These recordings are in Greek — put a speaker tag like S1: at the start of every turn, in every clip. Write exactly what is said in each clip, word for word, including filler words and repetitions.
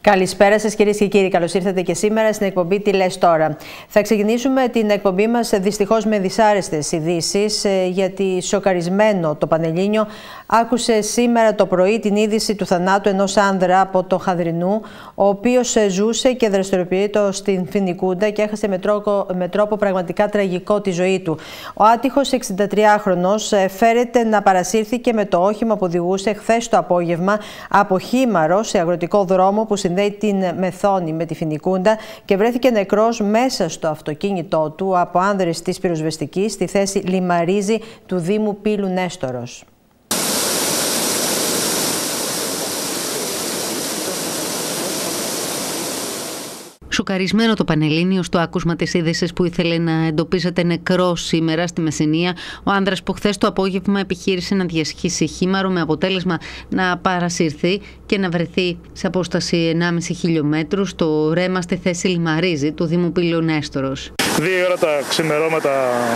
S1: Καλησπέρα σας κυρίες και κύριοι, καλώς ήρθατε και σήμερα στην εκπομπή «Τι λες τώρα». Θα ξεκινήσουμε την εκπομπή μας δυστυχώς με δυσάρεστες ειδήσεις, γιατί σοκαρισμένο το Πανελλήνιο άκουσε σήμερα το πρωί την είδηση του θανάτου ενός άνδρα από το Χαδρινού, ο οποίος ζούσε και δραστηριοποιείται στην Φοινικούντα και έχασε με τρόπο, με τρόπο πραγματικά τραγικό τη ζωή του. Ο άτυχος εξηντατριάχρονος φέρεται να παρασύρθηκε με το όχημα που οδηγούσε χθες το απόγευμα από Χήμαρο σε αγροτικό δρόμο που συνδέει την Μεθόνη με τη Φοινικούντα και βρέθηκε νεκρός μέσα στο αυτοκίνητό του από άνδρες της πυροσβεστικής στη θέση Λιμαρίζη του Δήμου Πύλου Νέστορος.
S2: Σοκαρισμένο το Πανελλήνιο στο άκουσμα της είδησης που ήθελε να εντοπίζεται νεκρός σήμερα στη Μεσσηνία, ο άνδρας που χθες το απόγευμα επιχείρησε να διασχίσει Χήμαρο με αποτέλεσμα να παρασυρθεί και να βρεθεί σε απόσταση ενάμιση χιλιόμετρου στο ρέμα στη θέση Λιμαρίζη του Δήμου Πύλου Νέστορος.
S3: Δύο ώρα τα ξημερώματα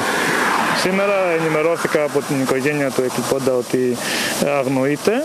S3: σήμερα ενημερώθηκα από την οικογένεια του εκλειπώντα ότι αγνοείται.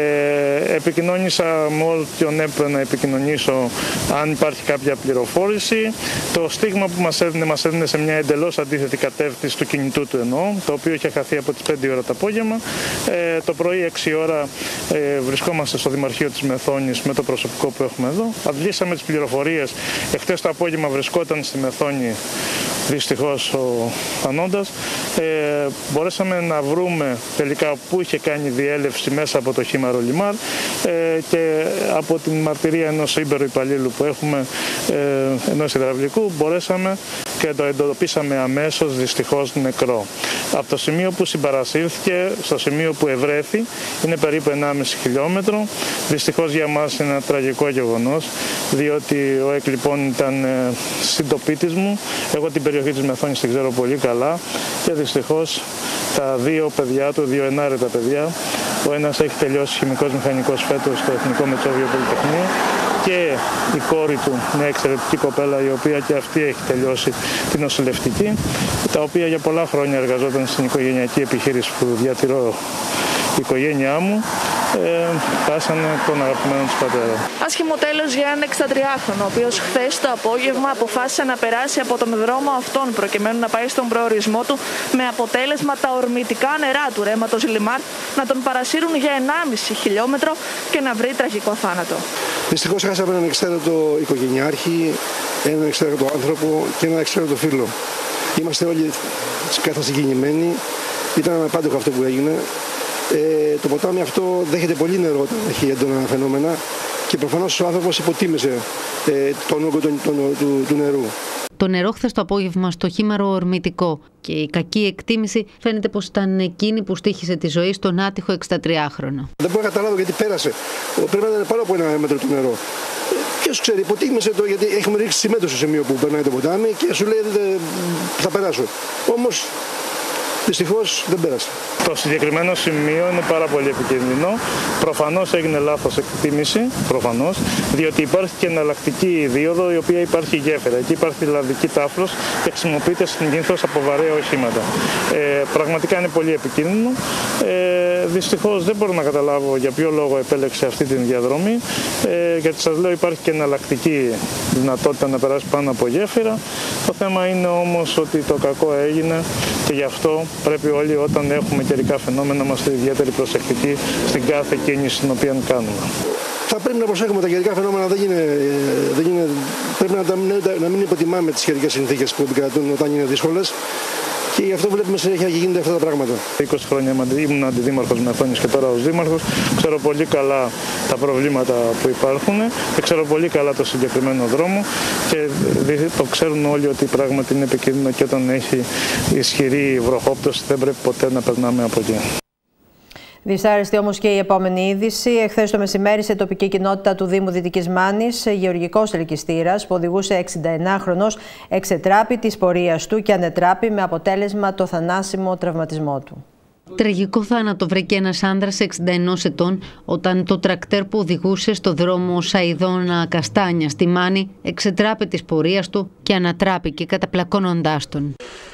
S3: Ε, επικοινώνησα με όποιον έπρεπε να επικοινωνήσω αν υπάρχει κάποια πληροφόρηση. Το στίγμα που μας έδινε, μας έδινε σε μια εντελώς αντίθετη κατεύθυνση του κινητού του εννοώ, το οποίο είχε χαθεί από τις πέντε ώρα το απόγευμα. Ε, το πρωί έξι ώρα ε, βρισκόμαστε στο Δημαρχείο της Μεθόνης με το προσωπικό που έχουμε εδώ. Αντλήσαμε τις πληροφορίες. Εχθές το απόγευμα βρισκόταν στη Μεθόνη δυστυχώς ο θανόντας. Ε, μπορέσαμε να βρούμε τελικά που είχε κάνει διέλευση μέσα από το Χήμαρο Λιμάρ ε, και από την μαρτυρία ενός ήμπερου υπαλλήλου που έχουμε, ε, ενός υδραυλικού, μπορέσαμε και το εντοπίσαμε αμέσως δυστυχώς νεκρό. Από το σημείο που συμπαρασύρθηκε στο σημείο που ευρέθη είναι περίπου ενάμιση χιλιόμετρο. Δυστυχώς για μας είναι ένα τραγικό γεγονός, διότι ο εκλειπών ήταν ε, συντοπίτης μου. Εγώ την περιοχή της Μεθόνης την ξέρω πολύ καλά και δυστυχώς τα δύο παιδιά του, δύο ενάρετα παιδιά, ο ένας έχει τελειώσει χημικός μηχανικός φέτος στο Εθνικό Μετσόβιο Πολυτεχνείο και η κόρη του, μια εξαιρετική κοπέλα η οποία και αυτή έχει τελειώσει την νοσηλευτική, τα οποία για πολλά χρόνια εργαζόταν στην οικογενειακή επιχείρηση που διατηρώ η οικογένειά μου, ε, χάσανε τον αγαπημένο της πατέρα.
S4: Άσχημο τέλος για έναν εξηντατριάχρονο, ο οποίος χθες το απόγευμα αποφάσισε να περάσει από τον δρόμο αυτόν προκειμένου να πάει στον προορισμό του, με αποτέλεσμα τα ορμητικά νερά του ρέματος Λιμάρ να τον παρασύρουν για ενάμιση χιλιόμετρο και να βρει τραγικό θάνατο.
S5: Δυστυχώς χάσαμε έναν εξαίρετο οικογενειάρχη, έναν εξαίρετο άνθρωπο και έναν εξαίρετο φίλο. Είμαστε όλοι καθασυγκινημένοι. Ήταν αναπάντεχο αυτό που έγινε. Ε, το ποτάμι αυτό δέχεται πολύ νερό όταν έχει έντονα φαινόμενα και προφανώς ο άνθρωπος υποτίμησε ε, τον όγκο του, του, του, του νερού.
S2: Το νερό χθες το απόγευμα στο Χήμαρο ορμητικό και η κακή εκτίμηση φαίνεται πως ήταν εκείνη που στοίχησε τη ζωή στον άτυχο εξηντατριάχρονο.
S5: Δεν μπορώ να καταλάβω γιατί πέρασε. Πρέπει να είναι πάνω από ένα μέτρο το νερό. Ποιος ξέρει, υποτίμησε το, γιατί έχουμε ρίξει σημείο στο σημείο που περνάει το ποτάμι και σου λέει θα περάσω. Όμως δυστυχώς δεν πέρασε.
S3: Το συγκεκριμένο σημείο είναι πάρα πολύ επικίνδυνο. Προφανώς έγινε λάθος εκτίμηση, προφανώς, διότι υπάρχει και εναλλακτική δίωδο η οποία υπάρχει γέφυρα. Εκεί υπάρχει λαδική τάφλος και χρησιμοποιείται συνήθως από βαρέα οχήματα. Ε, πραγματικά είναι πολύ επικίνδυνο. Ε, δυστυχώς δεν μπορώ να καταλάβω για ποιο λόγο επέλεξε αυτή την διαδρομή. Ε, γιατί σας λέω υπάρχει και εναλλακτική δυνατότητα να περάσει πάνω από γέφυρα. Το θέμα είναι όμως ότι το κακό έγινε και γι' αυτό πρέπει όλοι όταν έχουμε καιρικά φαινόμενα να είμαστε ιδιαίτερη προσεκτικοί στην κάθε κίνηση την οποία κάνουμε.
S5: Θα πρέπει να προσέχουμε τα καιρικά φαινόμενα, δεν είναι, δεν είναι, πρέπει να, να μην υποτιμάμε τις καιρικές συνθήκες που επικρατούν όταν είναι δύσκολες και γι' αυτό βλέπουμε συνέχεια και γίνονται αυτά τα πράγματα.
S3: είκοσι χρόνια ήμουν αντιδήμαρχος Μεθόνης και τώρα ως δήμαρχος. Ξέρω πολύ καλά τα προβλήματα που υπάρχουν και ξέρω πολύ καλά το συγκεκριμένο δρόμο και το ξέρουν όλοι ότι πράγματι είναι επικίνδυνο και όταν έχει ισχυρή βροχόπτωση δεν πρέπει ποτέ να περνάμε από εκεί.
S1: Δυσάρεστη όμως και η επόμενη είδηση. Εχθές το μεσημέρι σε τοπική κοινότητα του Δήμου Δυτικής Μάνης, γεωργικός ελκυστήρας που οδηγούσε εξηνταενάχρονος εξετράπη της πορείας του και ανετράπη με αποτέλεσμα το θανάσιμο τραυματισμό του.
S2: Τραγικό θάνατο βρήκε ένας άνδρας εξήντα ενός ετών όταν το τρακτέρ που οδηγούσε στο δρόμο Σαϊδώνα Καστάνια στη Μάνη εξετράπη της πορείας του και ανατράπηκε καταπλακώνοντάς τον.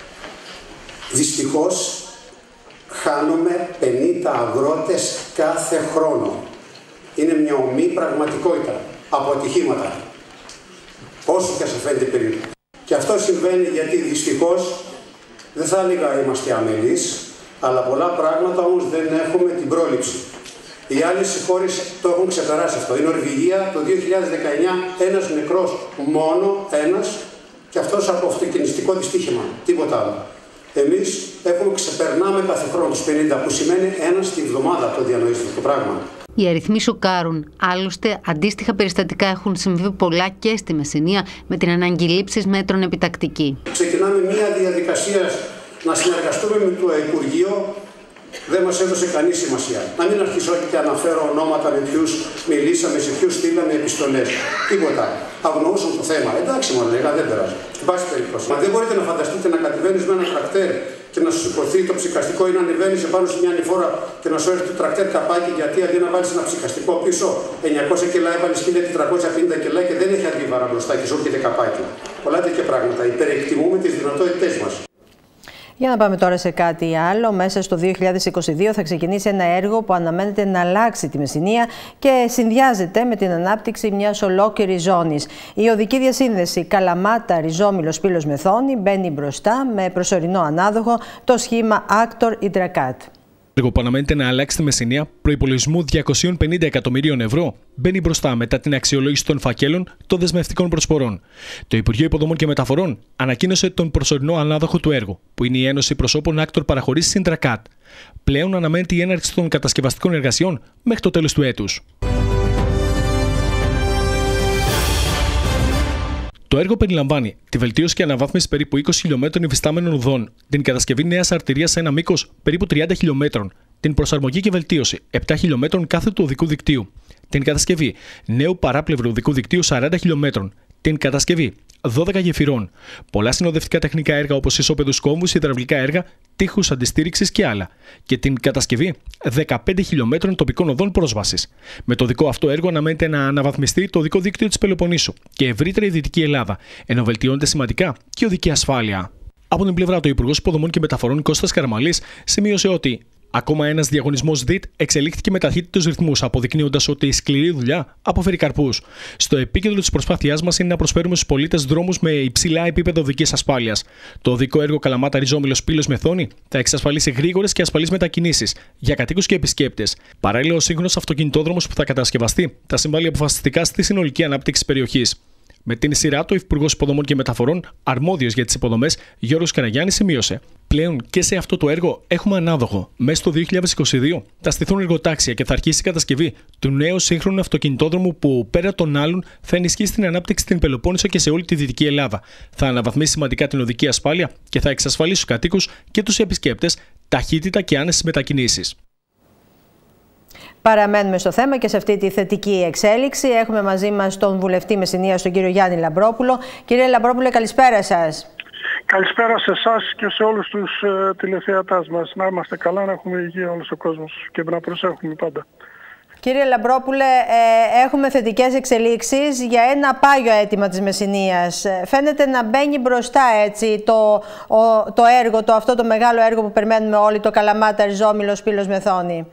S6: Δυστυχώς χάνουμε πενήντα αγρότες κάθε χρόνο. Είναι μια ομή πραγματικότητα. από ατυχήματα, όσο και σας φαίνεται περίπου. Και αυτό συμβαίνει γιατί δυστυχώς, δεν θα έλεγα είμαστε αμελείς, αλλά πολλά πράγματα όμως δεν έχουμε την πρόληψη. Οι άλλες χώρες το έχουν ξεπεράσει αυτό. Η Νορβηγία το δύο χιλιάδες δεκαεννιά ένας νεκρός, μόνο ένας, και αυτός από αυτοκινηστικό δυστύχημα, τίποτα άλλο. Εμείς έχουμε ξεπερνάμε κάθε χρόνο τους πενήντα, που σημαίνει ένας τη βδομάδα, το διανοήστε το πράγμα.
S2: Οι αριθμοί σοκάρουν. Άλλωστε, αντίστοιχα περιστατικά έχουν συμβεί πολλά και στη Μεσσηνία, με την ανάγκη λήψης μέτρων επιτακτική.
S6: Ξεκινάμε μία διαδικασία να συνεργαστούμε με το Υπουργείο. Δεν μας έδωσε κανεί σημασία. Να μην αρχίσω και αναφέρω ονόματα με ποιους μιλήσαμε, σε ποιους στείλαμε επιστολές. Τίποτα. Αγνοούσαν το θέμα. Εντάξει, μου λέγα, δεν περάσει. Εν πάση περιπτώσει. Μα δεν μπορείτε να φανταστείτε να κατεβαίνεις με ένα τρακτέρ και να σου σηκωθεί το ψυχαστικό ή να ανεβαίνεις επάνω σε μια ανηφόρα και να σου έρθει το τρακτέρ καπάκι, γιατί αντί να βάλεις ένα ψυχαστικό πίσω εννιακόσια κιλά έβαλες χίλια τετρακόσια πενήντα κιλά και δεν έχει αντίβαρα μπροστά και σου έρχεται καπάκι. Πολλά τέτοια πράγματα. Υπερεκτιμούμε τις δυνατότητές μας.
S1: Για να πάμε τώρα σε κάτι άλλο. Μέσα στο δύο χιλιάδες είκοσι δύο θα ξεκινήσει ένα έργο που αναμένεται να αλλάξει τη Μεσσηνία και συνδυάζεται με την ανάπτυξη μιας ολόκληρης ζώνης. Η οδική διασύνδεση Καλαμάτα-Ριζόμυλος Πύλος Μεθόνη μπαίνει μπροστά με προσωρινό ανάδοχο το σχήμα Άκτορ Ιντρακάτ.
S7: Έργο που αναμένεται να αλλάξει τη Μεσσηνία προϋπολογισμού διακόσια πενήντα εκατομμυρίων ευρώ μπαίνει μπροστά μετά την αξιολόγηση των φακέλων των δεσμευτικών προσφορών. Το Υπουργείο Υποδομών και Μεταφορών ανακοίνωσε τον προσωρινό ανάδοχο του έργου, που είναι η Ένωση Προσώπων Άκτορ Παραχωρήσεις Ιντρακάτ. Πλέον αναμένεται η έναρξη των κατασκευαστικών εργασιών μέχρι το τέλος του έτους. Το έργο περιλαμβάνει τη βελτίωση και αναβάθμιση περίπου είκοσι χιλιομέτρων υφιστάμενων οδών, την κατασκευή νέας αρτηρίας σε ένα μήκος περίπου τριάντα χιλιομέτρων, την προσαρμογή και βελτίωση επτά χιλιομέτρων κάθετου οδικού δικτύου, την κατασκευή νέου παράπλευρου οδικού δικτύου σαράντα χιλιομέτρων, την κατασκευή δώδεκα γεφυρών, πολλά συνοδευτικά τεχνικά έργα όπως ισόπεδους κόμβους, υδραυλικά έργα, τείχους αντιστήριξης και άλλα, και την κατασκευή δεκαπέντε χιλιομέτρων τοπικών οδών πρόσβασης. Με το δικό αυτό έργο αναμένεται να αναβαθμιστεί το οδικό δίκτυο της Πελοποννήσου και ευρύτερη η Δυτική Ελλάδα, ενώ βελτιώνεται σημαντικά και η οδική ασφάλεια. Από την πλευρά του, ο Υπουργός Υποδομών και Μεταφορών Κώστας Καραμαλής σημείωσε ότι ακόμα ένας διαγωνισμός ΔΙΤ εξελίχθηκε με ταχύτητους ρυθμούς, αποδεικνύοντας ότι η σκληρή δουλειά αποφέρει καρπούς. Στο επίκεντρο της προσπάθειάς μας είναι να προσφέρουμε στους πολίτες δρόμους με υψηλά επίπεδο οδικής ασφάλειας. Το οδικό έργο Καλαμάτα-Ριζόμυλος Πύλος Μεθόνη θα εξασφαλίσει γρήγορες και ασφαλείς μετακινήσεις για κατοίκους και επισκέπτες. Παράλληλα, ο σύγχρονος αυτοκινητόδρομος που θα κατασκευαστεί θα συμβάλλει αποφασιστικά στη συνολική ανάπτυξη της περιοχής. Με την σειρά του, ο Υπουργός Υποδομών και Μεταφορών, αρμόδιος για τις υποδομές, Γιώργος Καραγιάννης, σημείωσε: πλέον και σε αυτό το έργο έχουμε ανάδοχο. Μέσα στο δύο χιλιάδες είκοσι δύο θα στηθούν εργοτάξια και θα αρχίσει η κατασκευή του νέου σύγχρονου αυτοκινητόδρομου που πέρα των άλλων θα ενισχύσει την ανάπτυξη στην Πελοπόννησο και σε όλη τη Δυτική Ελλάδα. Θα αναβαθμίσει σημαντικά την οδική ασφάλεια και θα εξασφαλίσει στους κατοίκους και τους επισκέπτες ταχύτητα και άνεσες μετακινήσεις.
S1: Παραμένουμε στο θέμα και σε αυτή τη θετική εξέλιξη. Έχουμε μαζί μας τον βουλευτή Μεσσηνίας, τον κύριο Γιάννη Λαμπρόπουλο. Κύριε Λαμπρόπουλε, καλησπέρα σας.
S8: Καλησπέρα σε εσάς και σε όλους τους ε, τηλεθεατάς μας. Να είμαστε καλά, να έχουμε υγεία όλος ο κόσμος και να προσέχουμε πάντα.
S1: Κύριε Λαμπρόπουλε, ε, έχουμε θετικές εξελίξεις για ένα πάγιο αίτημα της Μεσσηνίας. Φαίνεται να μπαίνει μπροστά έτσι το, ο, το έργο, το, αυτό το μεγάλο έργο που περιμένουμε όλοι, το Καλαμάτα-Ριζόμυλος Πύλος Μεθόνη.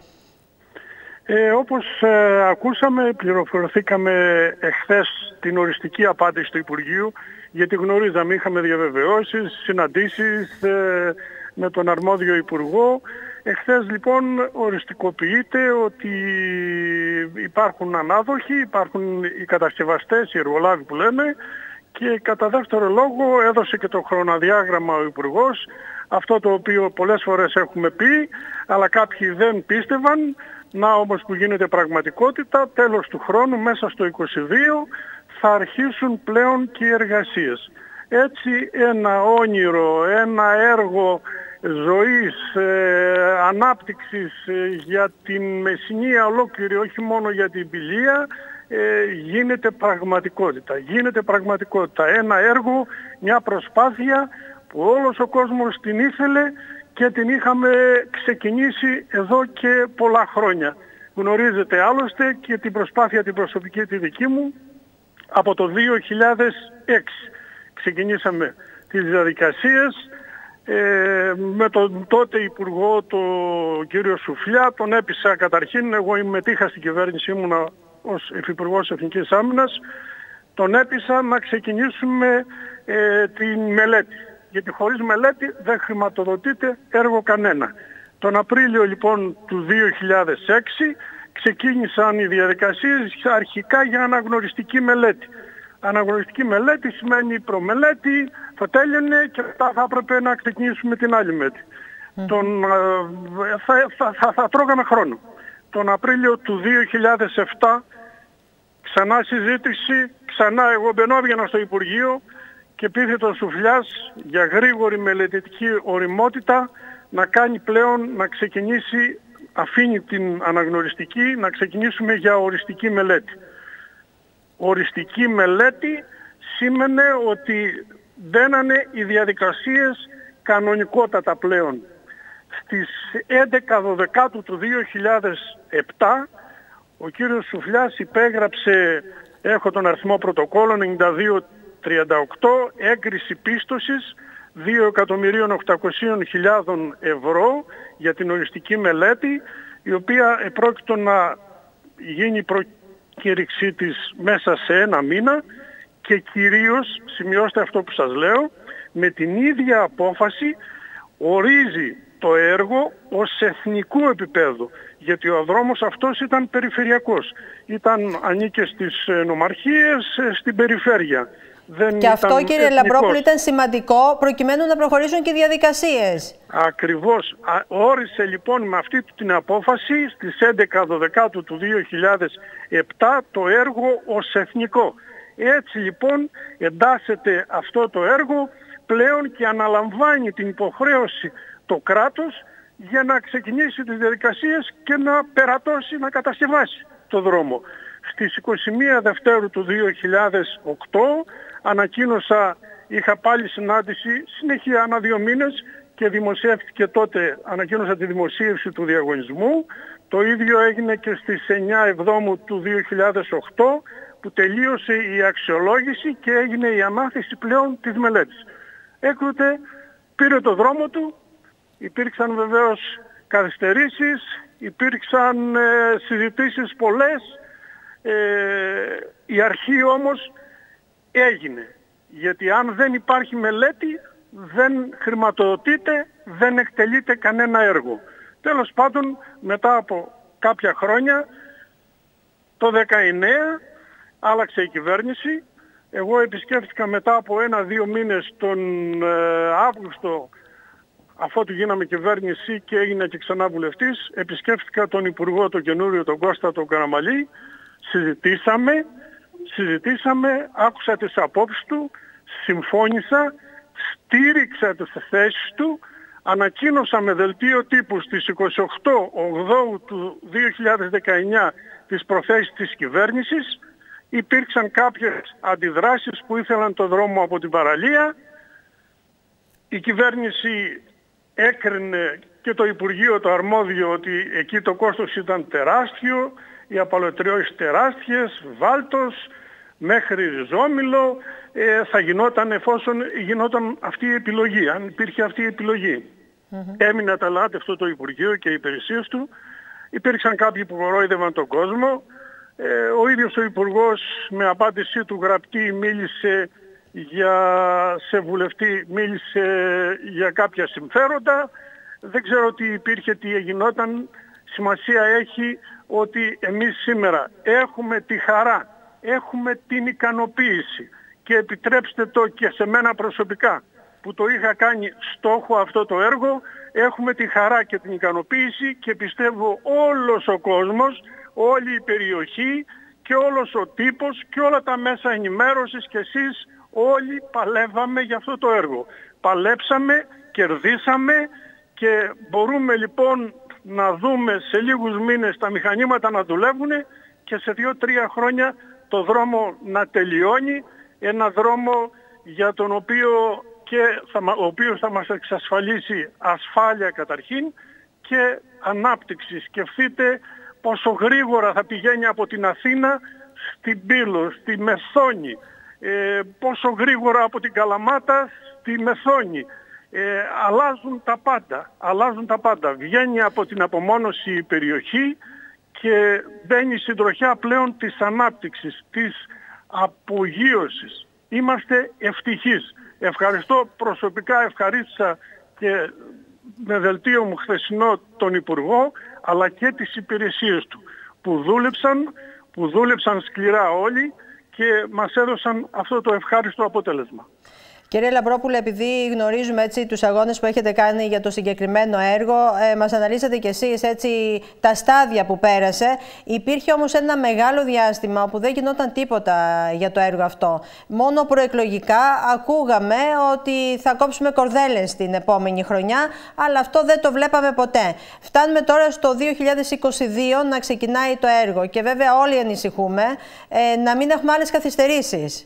S8: Ε, όπως ε, ακούσαμε, πληροφορηθήκαμε εχθές την οριστική απάντηση του Υπουργείου, γιατί γνωρίζαμε, είχαμε διαβεβαιώσεις, συναντήσεις ε, με τον αρμόδιο Υπουργό. Εχθές λοιπόν οριστικοποιείται ότι υπάρχουν ανάδοχοι, υπάρχουν οι κατασκευαστές, οι εργολάβοι που λέμε, και κατά δεύτερο λόγο έδωσε και το χρονοδιάγραμμα ο Υπουργός, αυτό το οποίο πολλές φορές έχουμε πει, αλλά κάποιοι δεν πίστευαν. Να όμως που γίνεται πραγματικότητα, τέλος του χρόνου, μέσα στο είκοσι δύο, θα αρχίσουν πλέον και οι εργασίες. Έτσι ένα όνειρο, ένα έργο ζωής, ε, ανάπτυξης ε, για την Μεσσηνία ολόκληρη, όχι μόνο για την Πηλία, ε, γίνεται πραγματικότητα. Γίνεται πραγματικότητα. Ένα έργο, μια προσπάθεια που όλος ο κόσμος την ήθελε και την είχαμε ξεκινήσει εδώ και πολλά χρόνια. Γνωρίζετε άλλωστε και την προσπάθεια την προσωπική τη δική μου από το δύο χιλιάδες έξι. Ξεκινήσαμε τις διαδικασίες ε, με τον τότε Υπουργό, τον κύριο Σουφλιά, τον έπεισα καταρχήν, εγώ συμμετείχα στην κυβέρνηση, ήμουνα ως Υφυπουργός Εθνικής Άμυνας, τον έπεισα να ξεκινήσουμε ε, την μελέτη. Γιατί χωρίς μελέτη δεν χρηματοδοτείται έργο κανένα. Τον Απρίλιο λοιπόν του δύο χιλιάδες έξι ξεκίνησαν οι διαδικασίες αρχικά για αναγνωριστική μελέτη. Αναγνωριστική μελέτη σημαίνει προμελέτη, θα τέλειωνε και μετά θα έπρεπε να ξεκινήσουμε την άλλη μελέτη. Mm. Τον, θα, θα, θα, θα τρώγαμε χρόνο. Τον Απρίλιο του δύο χιλιάδες επτά ξανά συζήτηση, ξανά εγώ μπαινόβγαινα στο Υπουργείο και πείθη τον Σουφλιάς για γρήγορη μελετητική οριμότητα να κάνει πλέον, να ξεκινήσει, αφήνει την αναγνωριστική, να ξεκινήσουμε για οριστική μελέτη. Οριστική μελέτη σήμαινε ότι μπαίνανε οι διαδικασίες κανονικότατα πλέον. Στις έντεκα δώδεκα του δύο χιλιάδες επτά ο κύριος Σουφλιάς υπέγραψε, έχω τον αριθμό πρωτοκόλλο ενενήντα δύο τριάντα οκτώ, έγκριση πίστοσης δύο εκατομμύρια οκτακόσιες χιλιάδες ευρώ για την οριστική μελέτη, η οποία επρόκειτο να γίνει η προκήρυξή της μέσα σε ένα μήνα και κυρίως, σημειώστε αυτό που σας λέω, με την ίδια απόφαση ορίζει το έργο ως εθνικού επίπεδου, γιατί ο δρόμος αυτός ήταν περιφερειακός. Ήταν, ανήκε στις νομαρχίες, στην περιφέρεια. Δεν
S1: και αυτό, κύριε
S8: εθνικός.
S1: Λαμπρόπουλο, ήταν σημαντικό προκειμένου να προχωρήσουν και οι διαδικασίες.
S8: Ακριβώς. Όρισε λοιπόν με αυτή την απόφαση στις έντεκα δώδεκα του δύο χιλιάδες επτά το έργο ως εθνικό. Έτσι λοιπόν εντάσσεται αυτό το έργο πλέον και αναλαμβάνει την υποχρέωση το κράτος για να ξεκινήσει τις διαδικασίες και να περατώσει, να κατασκευάσει το δρόμο. Στις είκοσι μία Δευτέρου του δύο χιλιάδες οκτώ ανακοίνωσα, είχα πάλι συνάντηση, συνέχεια ανά δύο μήνες και δημοσιεύτηκε τότε, ανακοίνωσα τη δημοσίευση του διαγωνισμού. Το ίδιο έγινε και στις εννιά Εβδόμου του δύο χιλιάδες οκτώ που τελείωσε η αξιολόγηση και έγινε η ανάθεση πλέον της μελέτης. Έκτοτε πήρε το δρόμο του, υπήρξαν βεβαίως καθυστερήσεις, υπήρξαν ε, συζητήσεις πολλές, ε, η αρχή όμως έγινε. Γιατί αν δεν υπάρχει μελέτη δεν χρηματοδοτείται, δεν εκτελείται κανένα έργο. Τέλος πάντων, μετά από κάποια χρόνια, το δεκαεννέα άλλαξε η κυβέρνηση. Εγώ επισκέφθηκα μετά από ένα-δύο μήνες τον ε, Αύγουστο, αφότου γίναμε κυβέρνηση και έγινα και ξανά βουλευτής, επισκέφθηκα τον Υπουργό, τον καινούριο, τον Κώστα τον Καραμαλή, συζητήσαμε, συζητήσαμε, άκουσα τις απόψεις του, συμφώνησα, στήριξα τις θέσεις του, ανακοίνωσα με δελτίο τύπου στις είκοσι οκτώ Οκτωβρίου του δύο χιλιάδες δεκαεννιά τις προθέσεις της κυβέρνησης. Υπήρξαν κάποιες αντιδράσεις που ήθελαν το δρόμο από την παραλία. Η κυβέρνηση έκρινε και το Υπουργείο το αρμόδιο ότι εκεί το κόστος ήταν τεράστιο, οι απαλωτριώσεις τεράστιες, βάλτος, μέχρι Ριζόμυλο, ε, θα γινόταν εφόσον γινόταν αυτή η επιλογή, αν υπήρχε αυτή η επιλογή. Mm-hmm. Έμεινε αταλάντευτο το Υπουργείο και οι υπηρεσίες του. Υπήρξαν κάποιοι που κορόιδευαν τον κόσμο. Ε, ο ίδιος ο Υπουργός με απάντησή του γραπτή μίλησε για, σε βουλευτή, μίλησε για κάποια συμφέροντα. Δεν ξέρω τι υπήρχε, τι γινόταν. Σημασία έχει ότι εμείς σήμερα έχουμε τη χαρά, έχουμε την ικανοποίηση και επιτρέψτε το και σε μένα προσωπικά που το είχα κάνει στόχο αυτό το έργο, έχουμε τη χαρά και την ικανοποίηση και πιστεύω όλος ο κόσμος, όλη η περιοχή και όλος ο τύπος και όλα τα μέσα ενημέρωσης και εσείς όλοι παλεύαμε για αυτό το έργο. Παλέψαμε, κερδίσαμε και μπορούμε λοιπόν να δούμε σε λίγους μήνες τα μηχανήματα να δουλεύουν και σε δύο-τρία χρόνια το δρόμο να τελειώνει, ένα δρόμο για τον οποίο και θα, ο οποίος θα μας εξασφαλίσει ασφάλεια καταρχήν και ανάπτυξη. Σκεφτείτε πόσο γρήγορα θα πηγαίνει από την Αθήνα στην Πύλο, στη Μεθόνη, ε, πόσο γρήγορα από την Καλαμάτα στη Μεθόνη. Ε, αλλάζουν τα πάντα, αλλάζουν τα πάντα. Βγαίνει από την απομόνωση η περιοχή και μπαίνει στην τροχιά πλέον της ανάπτυξης, της απογείωσης. Είμαστε ευτυχείς. Ευχαριστώ προσωπικά, ευχαρίστησα και με δελτίο μου χθεσινό τον Υπουργό, αλλά και τις υπηρεσίες του που δούλεψαν, που δούλεψαν σκληρά όλοι και μας έδωσαν αυτό το ευχάριστο αποτέλεσμα.
S1: Κύριε Λαμπρόπουλε, επειδή γνωρίζουμε έτσι τους αγώνες που έχετε κάνει για το συγκεκριμένο έργο, ε, μας αναλύσατε κι εσείς έτσι τα στάδια που πέρασε. Υπήρχε όμως ένα μεγάλο διάστημα όπου δεν γινόταν τίποτα για το έργο αυτό. Μόνο προεκλογικά ακούγαμε ότι θα κόψουμε κορδέλες την επόμενη χρονιά, αλλά αυτό δεν το βλέπαμε ποτέ. Φτάνουμε τώρα στο δύο χιλιάδες είκοσι δύο να ξεκινάει το έργο και βέβαια όλοι ανησυχούμε ε, να μην έχουμε άλλες καθυστερήσεις.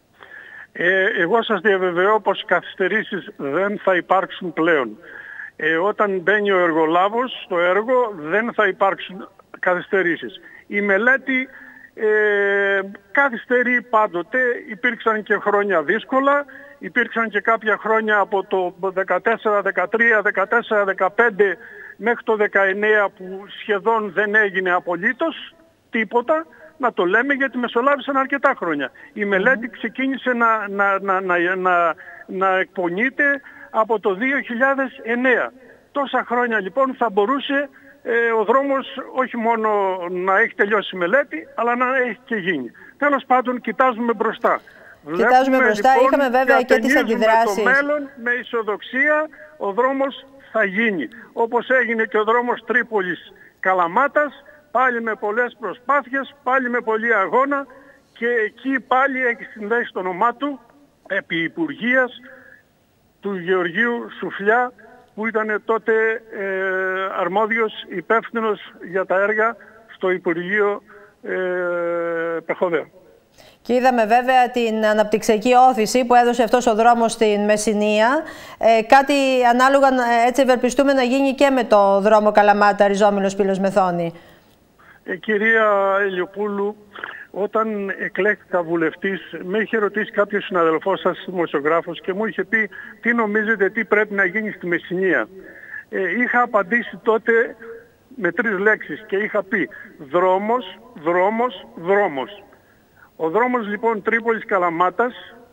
S8: Ε, εγώ σας διαβεβαιώ πως καθυστερήσεις δεν θα υπάρξουν πλέον. Ε, όταν μπαίνει ο εργολάβος στο έργο δεν θα υπάρξουν καθυστερήσεις. Η μελέτη ε, καθυστερεί πάντοτε, υπήρξαν και χρόνια δύσκολα, υπήρξαν και κάποια χρόνια από το δεκατέσσερα δεκατρία, δεκατέσσερα δεκαπέντε μέχρι το δεκαεννέα που σχεδόν δεν έγινε απολύτως τίποτα. Να το λέμε γιατί μεσολάβησαν αρκετά χρόνια. Η μελέτη ξεκίνησε να, να, να, να, να, να εκπονείται από το δύο χιλιάδες εννέα. Τόσα χρόνια λοιπόν θα μπορούσε ε, ο δρόμος όχι μόνο να έχει τελειώσει η μελέτη, αλλά να έχει και γίνει. Τέλος πάντων, κοιτάζουμε μπροστά.
S1: Κοιτάζουμε Βλέπουμε, μπροστά,
S8: λοιπόν,
S1: είχαμε βέβαια και τις αντιδράσεις.
S8: Το μέλλον με αισιοδοξία ο δρόμος θα γίνει. Όπως έγινε και ο δρόμος Τρίπολης Καλαμάτας, πάλι με πολλές προσπάθειες, πάλι με πολλή αγώνα και εκεί πάλι έχει συνδέσει το όνομά του επί Υπουργείας του Γεωργίου Σουφλιά που ήταν τότε ε, αρμόδιος υπεύθυνος για τα έργα στο Υπουργείο ε, Πεχωδέα.
S1: Και είδαμε βέβαια την αναπτυξιακή όθηση που έδωσε αυτός ο δρόμος στην Μεσσηνία. Ε, κάτι ανάλογα έτσι ευελπιστούμε να γίνει και με το δρόμο Καλαμάτα Ριζόμυλος Πύλος Μεθόνη.
S8: Ε, κυρία Ελιοπούλου, όταν εκλέχθηκα βουλευτής, με είχε ρωτήσει κάποιος συναδελφός σας, δημοσιογράφος, και μου είχε πει τι νομίζετε, τι πρέπει να γίνει στη Μεσσηνία. Ε, είχα απαντήσει τότε με τρεις λέξεις και είχα πει δρόμος, δρόμος, δρόμος. Ο δρόμος λοιπόν Τρίπολης Καλαμάτας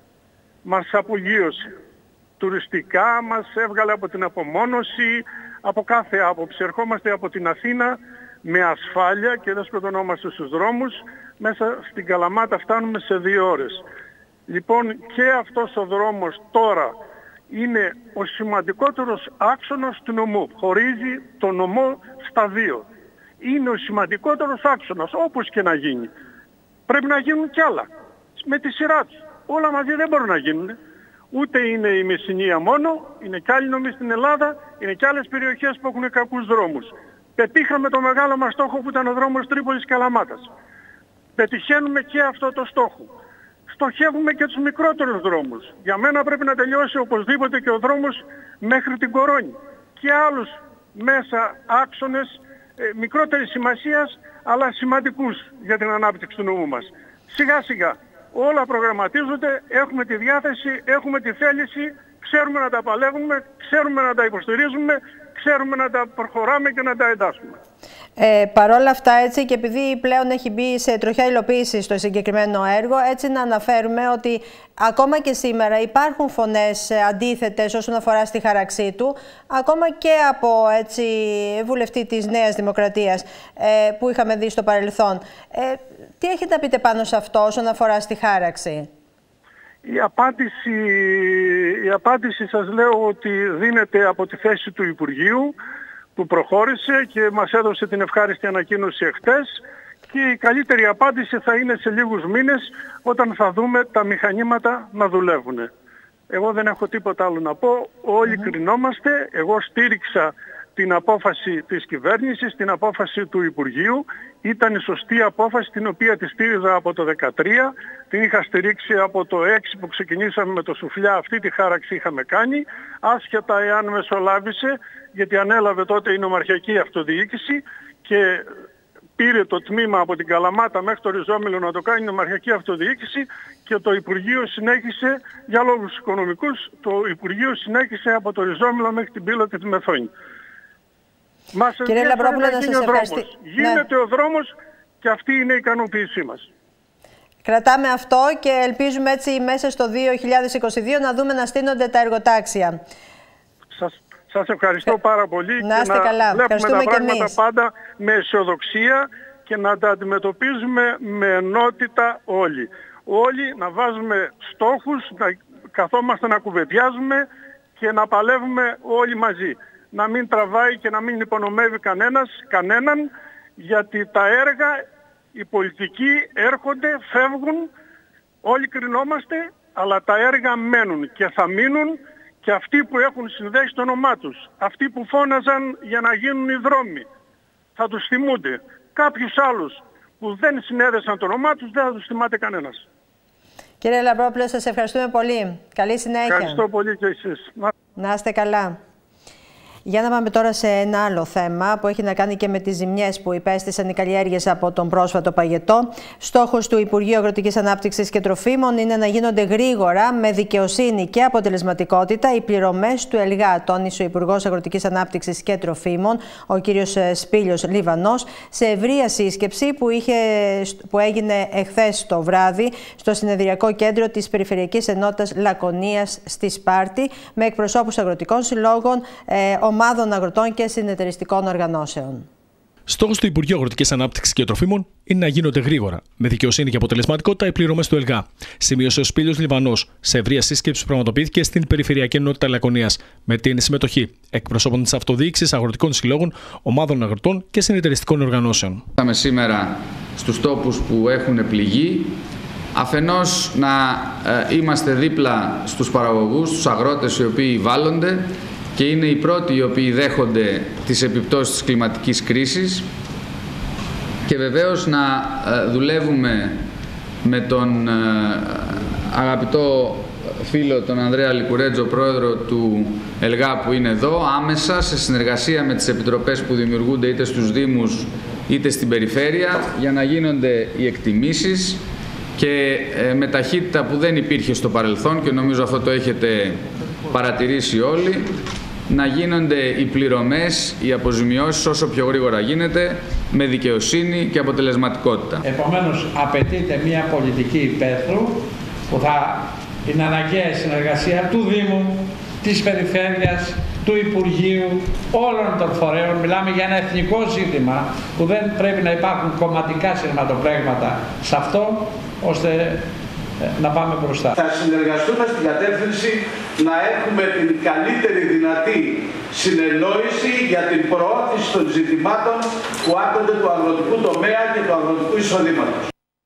S8: μας απογείωσε. Τουριστικά μας έβγαλε από την απομόνωση, από κάθε άποψη. Ερχόμαστε από την Αθήνα με ασφάλεια και δεν σκοτωνόμαστε στους δρόμους. Μέσα στην Καλαμάτα φτάνουμε σε δύο ώρες. Λοιπόν, και αυτός ο δρόμος τώρα είναι ο σημαντικότερος άξονας του νομού. Χωρίζει το νομό στα δύο. Είναι ο σημαντικότερος άξονας, όπως και να γίνει. Πρέπει να γίνουν κι άλλα. Με τη σειρά τους. Όλα μαζί δεν μπορούν να γίνουν. Ούτε είναι η Μεσσηνία μόνο, είναι κι άλλοι νομοί στην Ελλάδα, είναι κι άλλες περιοχές που έχουν κακούς δρόμους. Πετύχαμε το μεγάλο μας στόχο που ήταν ο δρόμος Τρίπολης Καλαμάτας. Πετυχαίνουμε και αυτό το στόχο. Στοχεύουμε και τους μικρότερους δρόμους. Για μένα πρέπει να τελειώσει οπωσδήποτε και ο δρόμος μέχρι την Κορώνη. Και άλλους μέσα άξονες ε, μικρότερης σημασίας, αλλά σημαντικούς για την ανάπτυξη του νομού μας. Σιγά σιγά όλα προγραμματίζονται, έχουμε τη διάθεση, έχουμε τη θέληση, ξέρουμε να τα παλεύουμε, ξέρουμε να τα υποστηρίζουμε, ξέρουμε να τα προχωράμε και να τα εντάσσουμε.
S1: Ε, Παρ' όλα αυτά, έτσι, και επειδή πλέον έχει μπει σε τροχιά υλοποίηση στο συγκεκριμένο έργο, έτσι να αναφέρουμε ότι ακόμα και σήμερα υπάρχουν φωνές αντίθετες όσον αφορά στη χάραξή του, ακόμα και από έτσι, βουλευτή της Νέας Δημοκρατίας ε, που είχαμε δει στο παρελθόν. Ε, τι έχετε να πείτε πάνω σε αυτό όσον αφορά στη χάραξη?
S8: Η απάντηση, η απάντηση σας λέω ότι δίνεται από τη θέση του Υπουργείου που προχώρησε και μας έδωσε την ευχάριστη ανακοίνωση εχθές, και η καλύτερη απάντηση θα είναι σε λίγους μήνες όταν θα δούμε τα μηχανήματα να δουλεύουν. Εγώ δεν έχω τίποτα άλλο να πω, όλοι mm-hmm. κρινόμαστε. Εγώ στήριξα την απόφαση της κυβέρνησης, την απόφαση του Υπουργείου. Ήταν η σωστή απόφαση, την οποία τη στήριζα από το δεκατρία, την είχα στηρίξει από το έξι που ξεκινήσαμε με το Σουφλιά, αυτή τη χάραξη είχαμε κάνει, άσχετα εάν μεσολάβησε, γιατί ανέλαβε τότε η νομαρχιακή αυτοδιοίκηση και πήρε το τμήμα από την Καλαμάτα μέχρι το Ριζόμυλο να το κάνει η νομαρχιακή αυτοδιοίκηση, και το Υπουργείο συνέχισε, για λόγους οικονομικούς, το Υπουργείο συνέχισε από το Ριζόμυλο μέχρι την Πύλο και τη Μεθόνη. Μας
S1: Κύριε Λαμπρόπουλο, να σας ευχαριστήσω.
S8: Γίνεται
S1: ναι.
S8: ο δρόμος και αυτή είναι η ικανοποίησή μας.
S1: Κρατάμε αυτό και ελπίζουμε έτσι μέσα στο δύο χιλιάδες είκοσι δύο να δούμε να στείνονται τα εργοτάξια.
S8: Σας, σας ευχαριστώ πάρα πολύ.
S1: Να είστε
S8: και
S1: καλά.
S8: Να βλέπουμε τα πράγματα
S1: εμείς.
S8: πάντα με αισιοδοξία και να τα αντιμετωπίζουμε με ενότητα όλοι. Όλοι να βάζουμε στόχους, να καθόμαστε να κουβεντιάζουμε και να παλεύουμε όλοι μαζί. Να μην τραβάει και να μην υπονομεύει κανένας, κανέναν, γιατί τα έργα, οι πολιτικοί έρχονται, φεύγουν, όλοι κρινόμαστε, αλλά τα έργα μένουν και θα μείνουν, και αυτοί που έχουν συνδέσει το όνομά τους, αυτοί που φώναζαν για να γίνουν οι δρόμοι, θα τους θυμούνται. Κάποιους άλλους που δεν συνέδεσαν το όνομά τους δεν θα τους θυμάται κανένας.
S1: Κύριε Λαμπρόπουλο, σας ευχαριστούμε πολύ. Καλή συνέχεια.
S8: Ευχαριστώ πολύ και εσείς.
S1: Να είστε καλά. Για να πάμε τώρα σε ένα άλλο θέμα που έχει να κάνει και με τις ζημιές που υπέστησαν οι καλλιέργειες από τον πρόσφατο παγετό. Στόχος του Υπουργείου Αγροτικής Ανάπτυξης και Τροφίμων είναι να γίνονται γρήγορα, με δικαιοσύνη και αποτελεσματικότητα, οι πληρωμές του ΕΛΓΑ, τόνισε ο Υπουργός Αγροτικής Ανάπτυξης και Τροφίμων, ο κύριος Σπήλιος Λιβανός, σε ευρεία σύσκεψη που, είχε, που έγινε εχθές το βράδυ στο συνεδριακό κέντρο της Περιφερειακής Ενότητας Λακωνίας στη Σπάρτη, με εκπροσώπους αγροτικών συλλόγων, ε, ομάδων αγροτών και συνεταιριστικών οργανώσεων.
S7: Στόχος του Υπουργείου Αγροτικής Ανάπτυξης και Τροφίμων είναι να γίνονται γρήγορα, με δικαιοσύνη και αποτελεσματικότητα, οι πληρωμές του ΕΛΓΑ. Σημείωσε ο Σπήλιος Λιβανός σε ευρεία σύσκεψη που πραγματοποιήθηκε στην Περιφερειακή Ενότητα Λακωνίας, με την συμμετοχή εκπροσώπων της αυτοδιοίκησης, αγροτικών συλλόγων, ομάδων αγροτών και συνεταιριστικών οργανώσεων.
S9: Πάμε σήμερα στους τόπους που έχουν πληγεί. Αφενός να ε, είμαστε δίπλα στους παραγωγούς, στους αγρότες οι οποίοι βάλλονται και είναι οι πρώτοι οι οποίοι δέχονται τις επιπτώσεις της κλιματικής κρίσης, και βεβαίως να ε, δουλεύουμε με τον ε, αγαπητό φίλο τον Ανδρέα Λικουρέτζο, πρόεδρο του ΕΛΓΑ που είναι εδώ, άμεσα σε συνεργασία με τις επιτροπές που δημιουργούνται είτε στους Δήμους είτε στην περιφέρεια, για να γίνονται οι εκτιμήσεις και ε, με ταχύτητα που δεν υπήρχε στο παρελθόν, και νομίζω αυτό το έχετε παρατηρήσει όλοι, να γίνονται οι πληρωμές, οι αποζημιώσεις όσο πιο γρήγορα γίνεται, με δικαιοσύνη και αποτελεσματικότητα.
S10: Επομένως, απαιτείται μια πολιτική υπαίθρου που θα είναι αναγκαία η συνεργασία του Δήμου, της Περιφέρειας, του Υπουργείου, όλων των φορέων. Μιλάμε για ένα εθνικό ζήτημα που δεν πρέπει να υπάρχουν κομματικά σειρματοπλέγματα σε αυτό, ώστε να πάμε μπροστά.
S11: Θα συνεργαστούμε στην κατεύθυνση να έχουμε την καλύτερη δυνατή συνεννόηση για την προώθηση των ζητημάτων που άπτονται του αγροτικού τομέα και του αγροτικού εισοδήματος.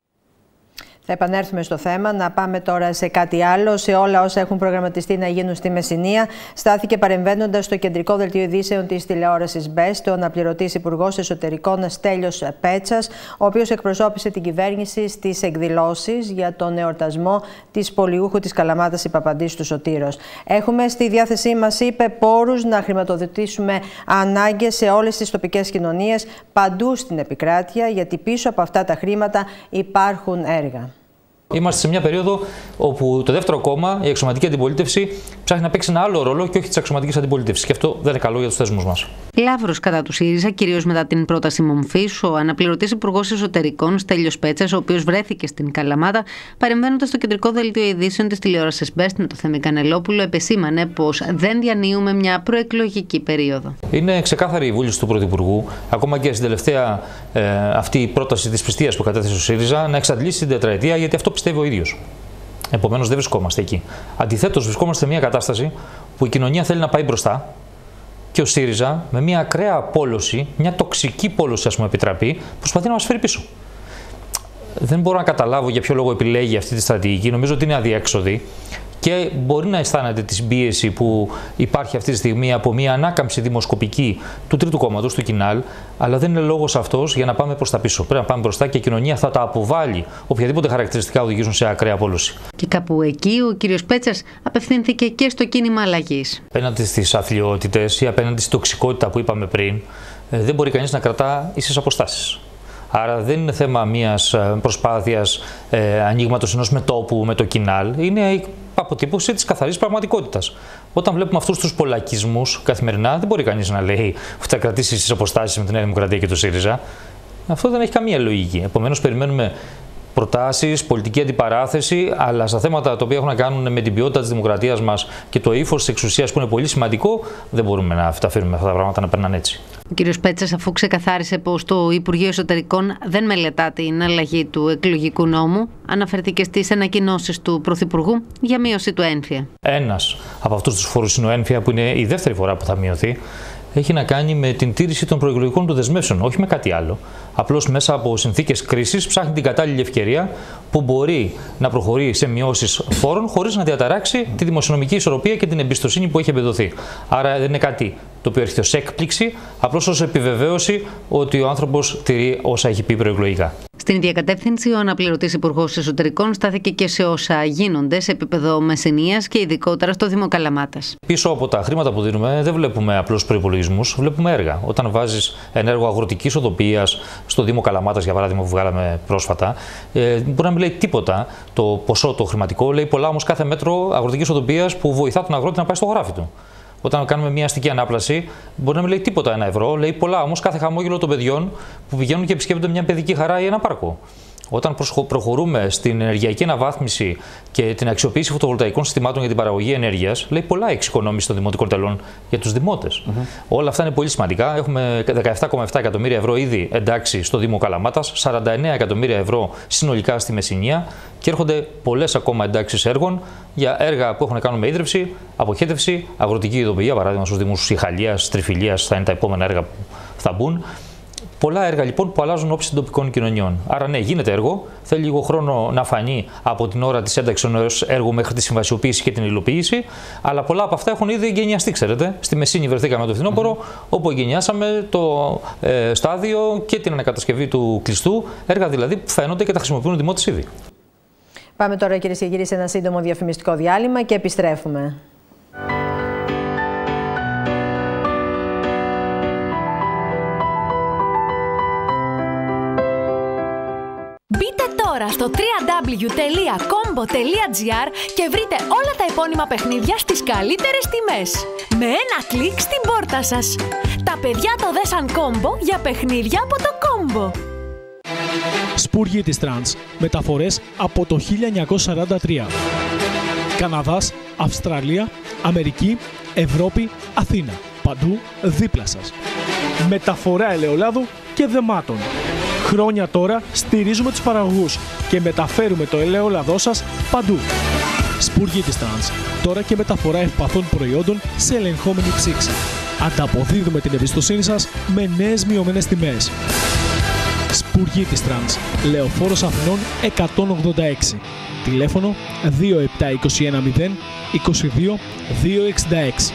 S1: Θα επανέλθουμε στο θέμα. Να πάμε τώρα σε κάτι άλλο. Σε όλα όσα έχουν προγραμματιστεί να γίνουν στη Μεσσηνία, στάθηκε παρεμβαίνοντας στο κεντρικό δελτίο ειδήσεων της τηλεόρασης Μπεστ ο αναπληρωτής Υπουργός Εσωτερικών Στέλιος Πέτσας, ο οποίος εκπροσώπησε την κυβέρνηση στις εκδηλώσεις για τον εορτασμό της πολιούχου της Καλαμάτας η Παπαντίστου Σωτήρος. Έχουμε στη διάθεσή μας, είπε, πόρους να χρηματοδοτήσουμε ανάγκες σε όλες τις τοπικές κοινωνίες παντού στην επικράτεια, γιατί πίσω από αυτά τα χρήματα υπάρχουν έργα.
S12: Είμαστε σε μια περίοδο όπου το δεύτερο κόμμα, η αξιωματική αντιπολίτευση, ψάχνει να παίξει ένα άλλο ρόλο και όχι τη αξιωματική αντιπολίτευση. Και αυτό δεν είναι καλό για τους θεσμούς μας.
S2: Λαύρος κατά του ΣΥΡΙΖΑ, κυρίως μετά την πρόταση μομφής, ο αναπληρωτής Υπουργός Εσωτερικών Στέλιος Πέτσας, ο οποίος βρέθηκε στην Καλαμάτα, παρεμβαίνοντας στο κεντρικό δελτίο ειδήσεων της τηλεόρασης Μπεστ με το Θέμη Κανελόπουλο, επεσήμανε πως δεν διανύουμε μια προεκλογική περίοδο.
S12: Είναι ξεκάθαρη η βούληση του Πρωθυπουργού, ακόμα και στην τελευταία ε, αυτή η πρόταση της πιστείας που κατέθεσε ο ΣΥΡΙΖΑ, να εξαντλήσει την τετραετία, γιατί αυτό πιστεύει ο ίδιος. Επομένως, δεν βρισκόμαστε εκεί. Αντιθέτως, βρισκόμαστε σε μια κατάσταση που η κοινωνία θέλει να πάει μπροστά και ο ΣΥΡΙΖΑ, με μια ακραία πόλωση, μια τοξική πόλωση, ας πούμε, επιτραπεί, προσπαθεί να μας φέρει πίσω. Δεν μπορώ να καταλάβω για ποιο λόγο επιλέγει αυτή τη στρατηγική. Νομίζω ότι είναι αδιέξοδη και μπορεί να αισθάνεται τη πίεση που υπάρχει αυτή τη στιγμή από μια ανάκαμψη δημοσκοπική του Τρίτου Κόμματος, του Κινάλ, αλλά δεν είναι λόγος αυτός για να πάμε προς τα πίσω. Πρέπει να πάμε μπροστά και η κοινωνία θα τα αποβάλει οποιαδήποτε χαρακτηριστικά οδηγήσουν σε ακραία πόλωση.
S2: Και κάπου εκεί ο κύριος Πέτσας απευθύνθηκε και στο κίνημα αλλαγής.
S12: Απέναντι στις αθλιότητες ή απέναντι στη τοξικότητα που είπαμε πριν, δεν μπορεί κανείς να κρατά ίσες αποστάσεις. Άρα δεν είναι θέμα μιας προσπάθειας ε, ανοίγματος ενός μετώπου με το Κινάλ. Είναι αποτύπωση της καθαρής πραγματικότητας. Όταν βλέπουμε αυτούς τους πολλακισμούς καθημερινά, δεν μπορεί κανείς να λέει ότι θα κρατήσει τις αποστάσεις με τη Νέα Δημοκρατία και το ΣΥΡΙΖΑ. Αυτό δεν έχει καμία λογική. Επομένως, περιμένουμε προτάσεις, πολιτική αντιπαράθεση, αλλά στα θέματα τα οποία έχουν να κάνουν με την ποιότητα της δημοκρατίας μας και το ύφος της εξουσίας που είναι πολύ σημαντικό, δεν μπορούμε να τα αφήνουμε αυτά τα πράγματα να περνάνε έτσι.
S2: Ο κ. Πέτσας, αφού ξεκαθάρισε πως το Υπουργείο Εσωτερικών δεν μελετά την αλλαγή του εκλογικού νόμου, αναφέρθηκε στις ανακοινώσεις του Πρωθυπουργού για μείωση του ένφια.
S12: Ένας από αυτούς τους φόρους είναι ο ένφια, που είναι η δεύτερη φορά που θα μειωθεί. Έχει να κάνει με την τήρηση των προεκλογικών του δεσμεύσεων, όχι με κάτι άλλο. Απλώς μέσα από συνθήκες κρίσης ψάχνει την κατάλληλη ευκαιρία που μπορεί να προχωρεί σε μειώσεις φόρων χωρίς να διαταράξει τη δημοσιονομική ισορροπία και την εμπιστοσύνη που έχει εμπεδοθεί. Άρα δεν είναι κάτι το οποίο έρχεται ως έκπληξη, απλώς ως επιβεβαίωση ότι ο άνθρωπος τηρεί όσα έχει πει προεκλογικά.
S2: Στην ίδια κατεύθυνση, ο αναπληρωτής Υπουργός Εσωτερικών στάθηκε και σε όσα γίνονται σε επίπεδο Μεσσηνίας και ειδικότερα στο Δήμο Καλαμάτας.
S12: Πίσω από τα χρήματα που δίνουμε, δεν βλέπουμε απλώς προϋπολογισμούς, βλέπουμε έργα. Όταν βάζεις ένα έργο αγροτικής οδοποιίας στο Δήμο Καλαμάτας, για παράδειγμα, που βγάλαμε πρόσφατα, ε, μπορεί να μην λέει τίποτα το ποσό το χρηματικό, λέει πολλά όμως κάθε μέτρο αγροτικής οδοποιίας που βοηθά τον αγρότη να πάει στο χωράφι του. Όταν κάνουμε μια αστική ανάπλαση, μπορεί να μην λέει τίποτα ένα ευρώ, λέει πολλά όμως κάθε χαμόγελο των παιδιών που πηγαίνουν και επισκέπτονται μια παιδική χαρά ή ένα πάρκο. Όταν προχωρούμε στην ενεργειακή αναβάθμιση και την αξιοποίηση φωτοβολταϊκών συστημάτων για την παραγωγή ενέργειας, λέει πολλά εξοικονόμηση των δημοτικών τελών για τους δημότες. Mm-hmm. Όλα αυτά είναι πολύ σημαντικά. Έχουμε δεκαεπτά κόμμα επτά εκατομμύρια ευρώ ήδη εντάξει στο Δήμο Καλαμάτας, σαράντα εννέα εκατομμύρια ευρώ συνολικά στη Μεσσηνία και έρχονται πολλές ακόμα εντάξεις έργων για έργα που έχουν να κάνουν με ίδρυυση, αποχέτευση, αγροτική ειδοποιία, παράδειγμα στους Δήμους Ιχαλίας, Τριφυλίας, θα είναι τα επόμενα έργα που θα μπουν. Πολλά έργα λοιπόν που αλλάζουν όψη των τοπικών κοινωνιών. Άρα, ναι, γίνεται έργο. Θέλει λίγο χρόνο να φανεί από την ώρα της ένταξης ενός έργου μέχρι τη συμβασιοποίηση και την υλοποίηση. Αλλά πολλά από αυτά έχουν ήδη εγκαινιαστεί, ξέρετε. Στη Μεσσήνη βρεθήκαμε το φθινόπωρο, mm-hmm. όπου εγκαινιάσαμε το ε, στάδιο και την ανακατασκευή του κλειστού. Έργα δηλαδή που φαίνονται και τα χρησιμοποιούν οι δημότες ήδη.
S1: Πάμε τώρα, κυρίες και κύριοι, σε ένα σύντομο διαφημιστικό διάλειμμα και επιστρέφουμε.
S13: Μπείτε τώρα στο double-u double-u double-u τελεία combo τελεία gr και βρείτε όλα τα επώνυμα παιχνίδια στις καλύτερες τιμές. Με ένα κλικ στην πόρτα σας. Τα παιδιά το δέσαν κόμπο για παιχνίδια από το κόμπο.
S7: Σπουργίτης Τρανς. Μεταφορές από το χίλια εννιακόσια σαράντα τρία. Καναδάς, Αυστραλία, Αμερική, Ευρώπη, Αθήνα. Παντού δίπλα σας. Μεταφορά ελαιολάδου και δεμάτων. Χρόνια τώρα στηρίζουμε τους παραγωγούς και μεταφέρουμε το ελαιόλαδό σας παντού. Σπουργίτης Τρανς. Τώρα και μεταφορά ευπαθών προϊόντων σε ελεγχόμενη ψήξη. Ανταποδίδουμε την εμπιστοσύνη σας με νέες μειωμένες τιμές. Σπουργίτης Τρανς. Λεωφόρος Αθηνών εκατόν ογδόντα έξι. Τηλέφωνο δύο επτά είκοσι ένα μηδέν είκοσι δύο δύο εξήντα έξι.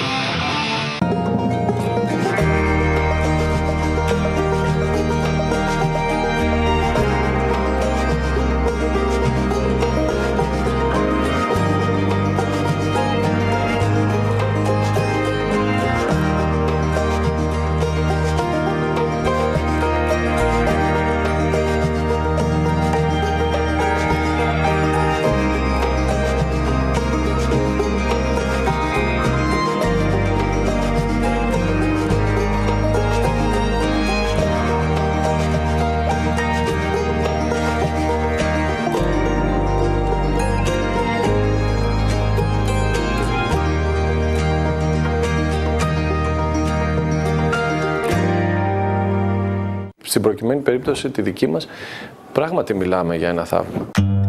S14: Στην προκειμένη περίπτωση, τη δική μας, πράγματι μιλάμε για ένα θαύμα.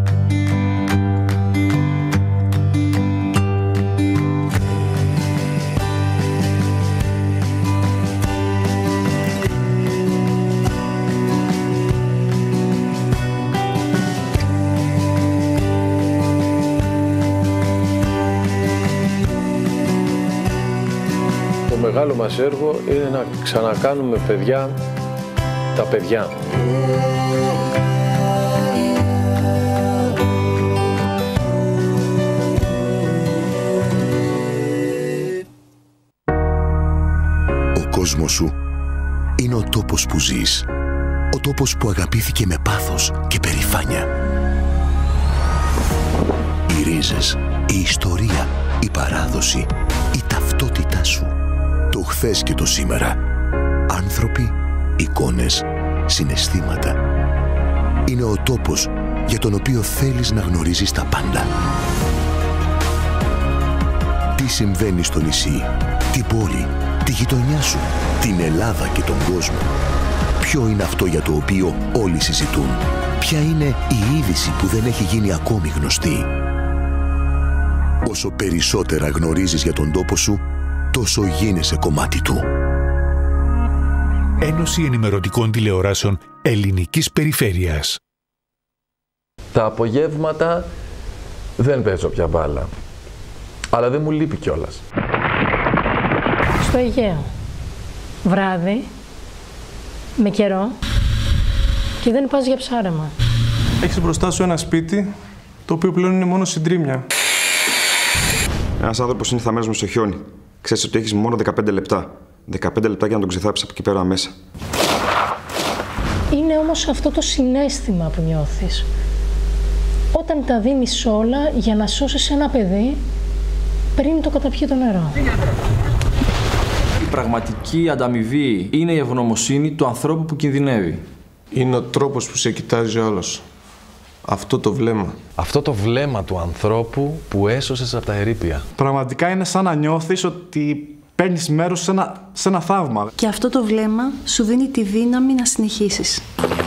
S14: Το μεγάλο μας έργο είναι να ξανακάνουμε παιδιά τα παιδιά.
S15: Ο κόσμος σου είναι ο τόπος που ζεις. Ο τόπος που αγαπήθηκε με πάθος και περηφάνεια. Οι ρίζες Η ιστορία, η παράδοση, η ταυτότητά σου. Το χθες και το σήμερα. Άνθρωποι, εικόνες, συναισθήματα. Είναι ο τόπος για τον οποίο θέλεις να γνωρίζεις τα πάντα. Τι συμβαίνει στο νησί, την πόλη, τη γειτονιά σου, την Ελλάδα και τον κόσμο. Ποιο είναι αυτό για το οποίο όλοι συζητούν. Ποια είναι η είδηση που δεν έχει γίνει ακόμη γνωστή. Όσο περισσότερα γνωρίζεις για τον τόπο σου, τόσο γίνεσαι κομμάτι του.
S16: Ένωση Ενημερωτικών Τηλεοράσεων Ελληνικής Περιφέρειας.
S14: Τα απογεύματα δεν παίζω πια μπάλα. Αλλά δεν μου λείπει κιόλας.
S17: Στο Αιγαίο. Βράδυ. Με καιρό. Και δεν πας για ψάρεμα.
S18: Έχεις μπροστά σου ένα σπίτι, το οποίο πλέον είναι μόνο συντρίμμια.
S19: Ένας άνθρωπος είναι θαμμένος με στο χιόνι. Ξέρεις ότι έχεις μόνο δεκαπέντε λεπτά. δεκαπέντε λεπτά για να τον ξεθάψεις από εκεί πέρα μέσα.
S17: Είναι όμως αυτό το συναίσθημα που νιώθεις. Όταν τα δίνεις όλα για να σώσεις ένα παιδί πριν το καταπιεί το νερό.
S20: Η πραγματική ανταμοιβή είναι η ευγνωμοσύνη του ανθρώπου που κινδυνεύει.
S18: Είναι ο τρόπος που σε κοιτάζει όλος. Αυτό το βλέμμα.
S14: Αυτό το βλέμμα του ανθρώπου που έσωσες από τα ερείπια.
S18: Πραγματικά είναι σαν να νιώθεις ότι παίρνεις μέρος σε ένα, σε ένα θαύμα.
S21: Και αυτό το βλέμμα σου δίνει τη δύναμη να συνεχίσεις.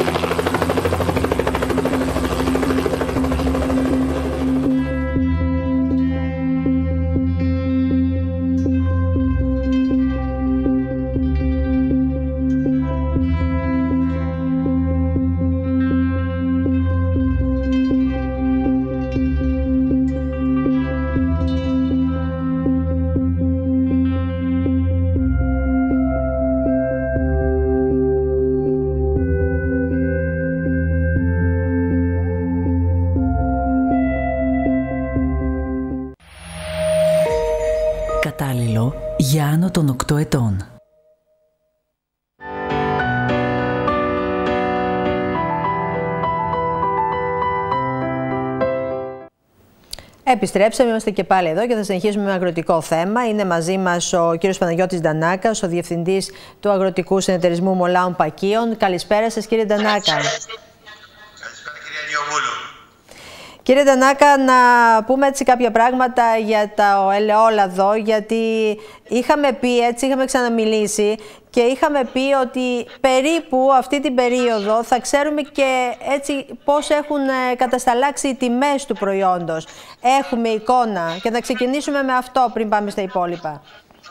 S22: Κατάλληλο για άνω των οκτώ ετών.
S1: Επιστρέψαμε, είμαστε και πάλι εδώ και θα συνεχίσουμε με αγροτικό θέμα. Είναι μαζί μας ο κύριος Παναγιώτης Ντανάκας, ο Διευθυντής του Αγροτικού Συνεταιρισμού Μολάων Πακίων. Καλησπέρα σας, κύριε Ντανάκα.
S23: Καλησπέρα, κυρία Λιωμούλου.
S1: Κύριε Ντανάκα, να πούμε έτσι κάποια πράγματα για το ελαιόλαδο, γιατί είχαμε πει, έτσι είχαμε ξαναμιλήσει και είχαμε πει ότι περίπου αυτή την περίοδο θα ξέρουμε και έτσι πώς έχουν κατασταλάξει οι τιμές του προϊόντος. Έχουμε εικόνα και να ξεκινήσουμε με αυτό πριν πάμε στα υπόλοιπα.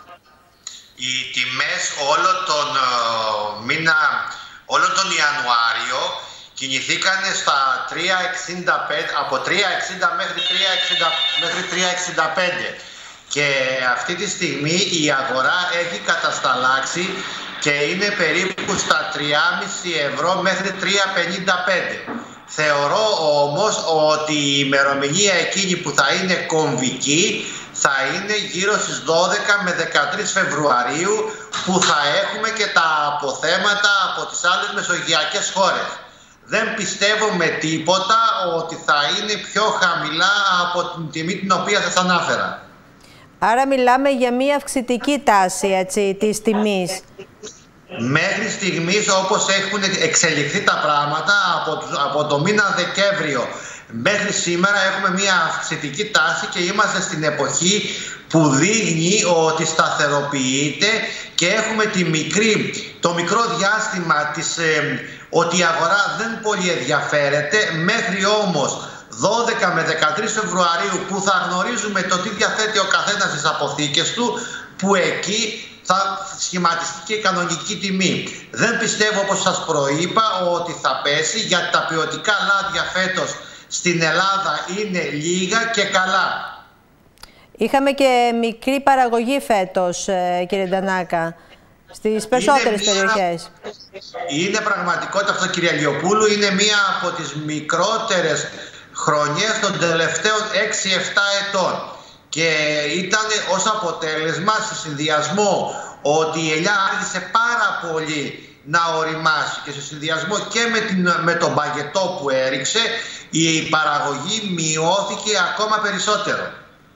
S23: Οι τιμές όλο τον μήνα, όλο τον Ιανουάριο κινηθήκαν στα τρία εξήντα πέντε, από τρία εξήντα μέχρι τρία εξήντα πέντε και αυτή τη στιγμή η αγορά έχει κατασταλάξει και είναι περίπου στα τρία κόμμα πέντε ευρώ μέχρι τρία πενήντα πέντε. Θεωρώ όμως ότι η ημερομηνία εκείνη που θα είναι κομβική θα είναι γύρω στις δώδεκα με δεκατρείς Φεβρουαρίου, που θα έχουμε και τα αποθέματα από τις άλλες μεσογειακές χώρες. Δεν πιστεύω με τίποτα ότι θα είναι πιο χαμηλά από την τιμή την οποία σας ανάφερα.
S1: Άρα μιλάμε για μια αυξητική τάση, έτσι, της τιμής.
S23: Μέχρι στιγμής, όπως έχουν εξελιχθεί τα πράγματα από, από το μήνα Δεκέμβριο μέχρι σήμερα, έχουμε μια αυξητική τάση και είμαστε στην εποχή που δείχνει ότι σταθεροποιείται και έχουμε τη μικρή, το μικρό διάστημα της, ε, ότι η αγορά δεν πολύ ενδιαφέρεται, μέχρι όμως δώδεκα με δεκατρείς Φεβρουαρίου που θα γνωρίζουμε το τι διαθέτει ο καθένας στις αποθήκες του, που εκεί θα σχηματιστεί και η κανονική τιμή. Δεν πιστεύω, όπως σας προείπα, ότι θα πέσει, γιατί τα ποιοτικά λάδια φέτος στην Ελλάδα είναι λίγα και καλά.
S1: Είχαμε και μικρή παραγωγή φέτος, κύριε Ντανάκα, στις περισσότερες είναι μια... περιοχές.
S23: Είναι πραγματικότητα αυτό, κυρία Λιοπούλου. Είναι μία από τις μικρότερες χρονιές των τελευταίων έξι εφτά ετών. Και ήταν ως αποτέλεσμα, σε συνδυασμό ότι η ελιά άρχισε πάρα πολύ να οριμάσει και σε συνδυασμό και με, την, με τον παγετό που έριξε, η παραγωγή μειώθηκε ακόμα περισσότερο.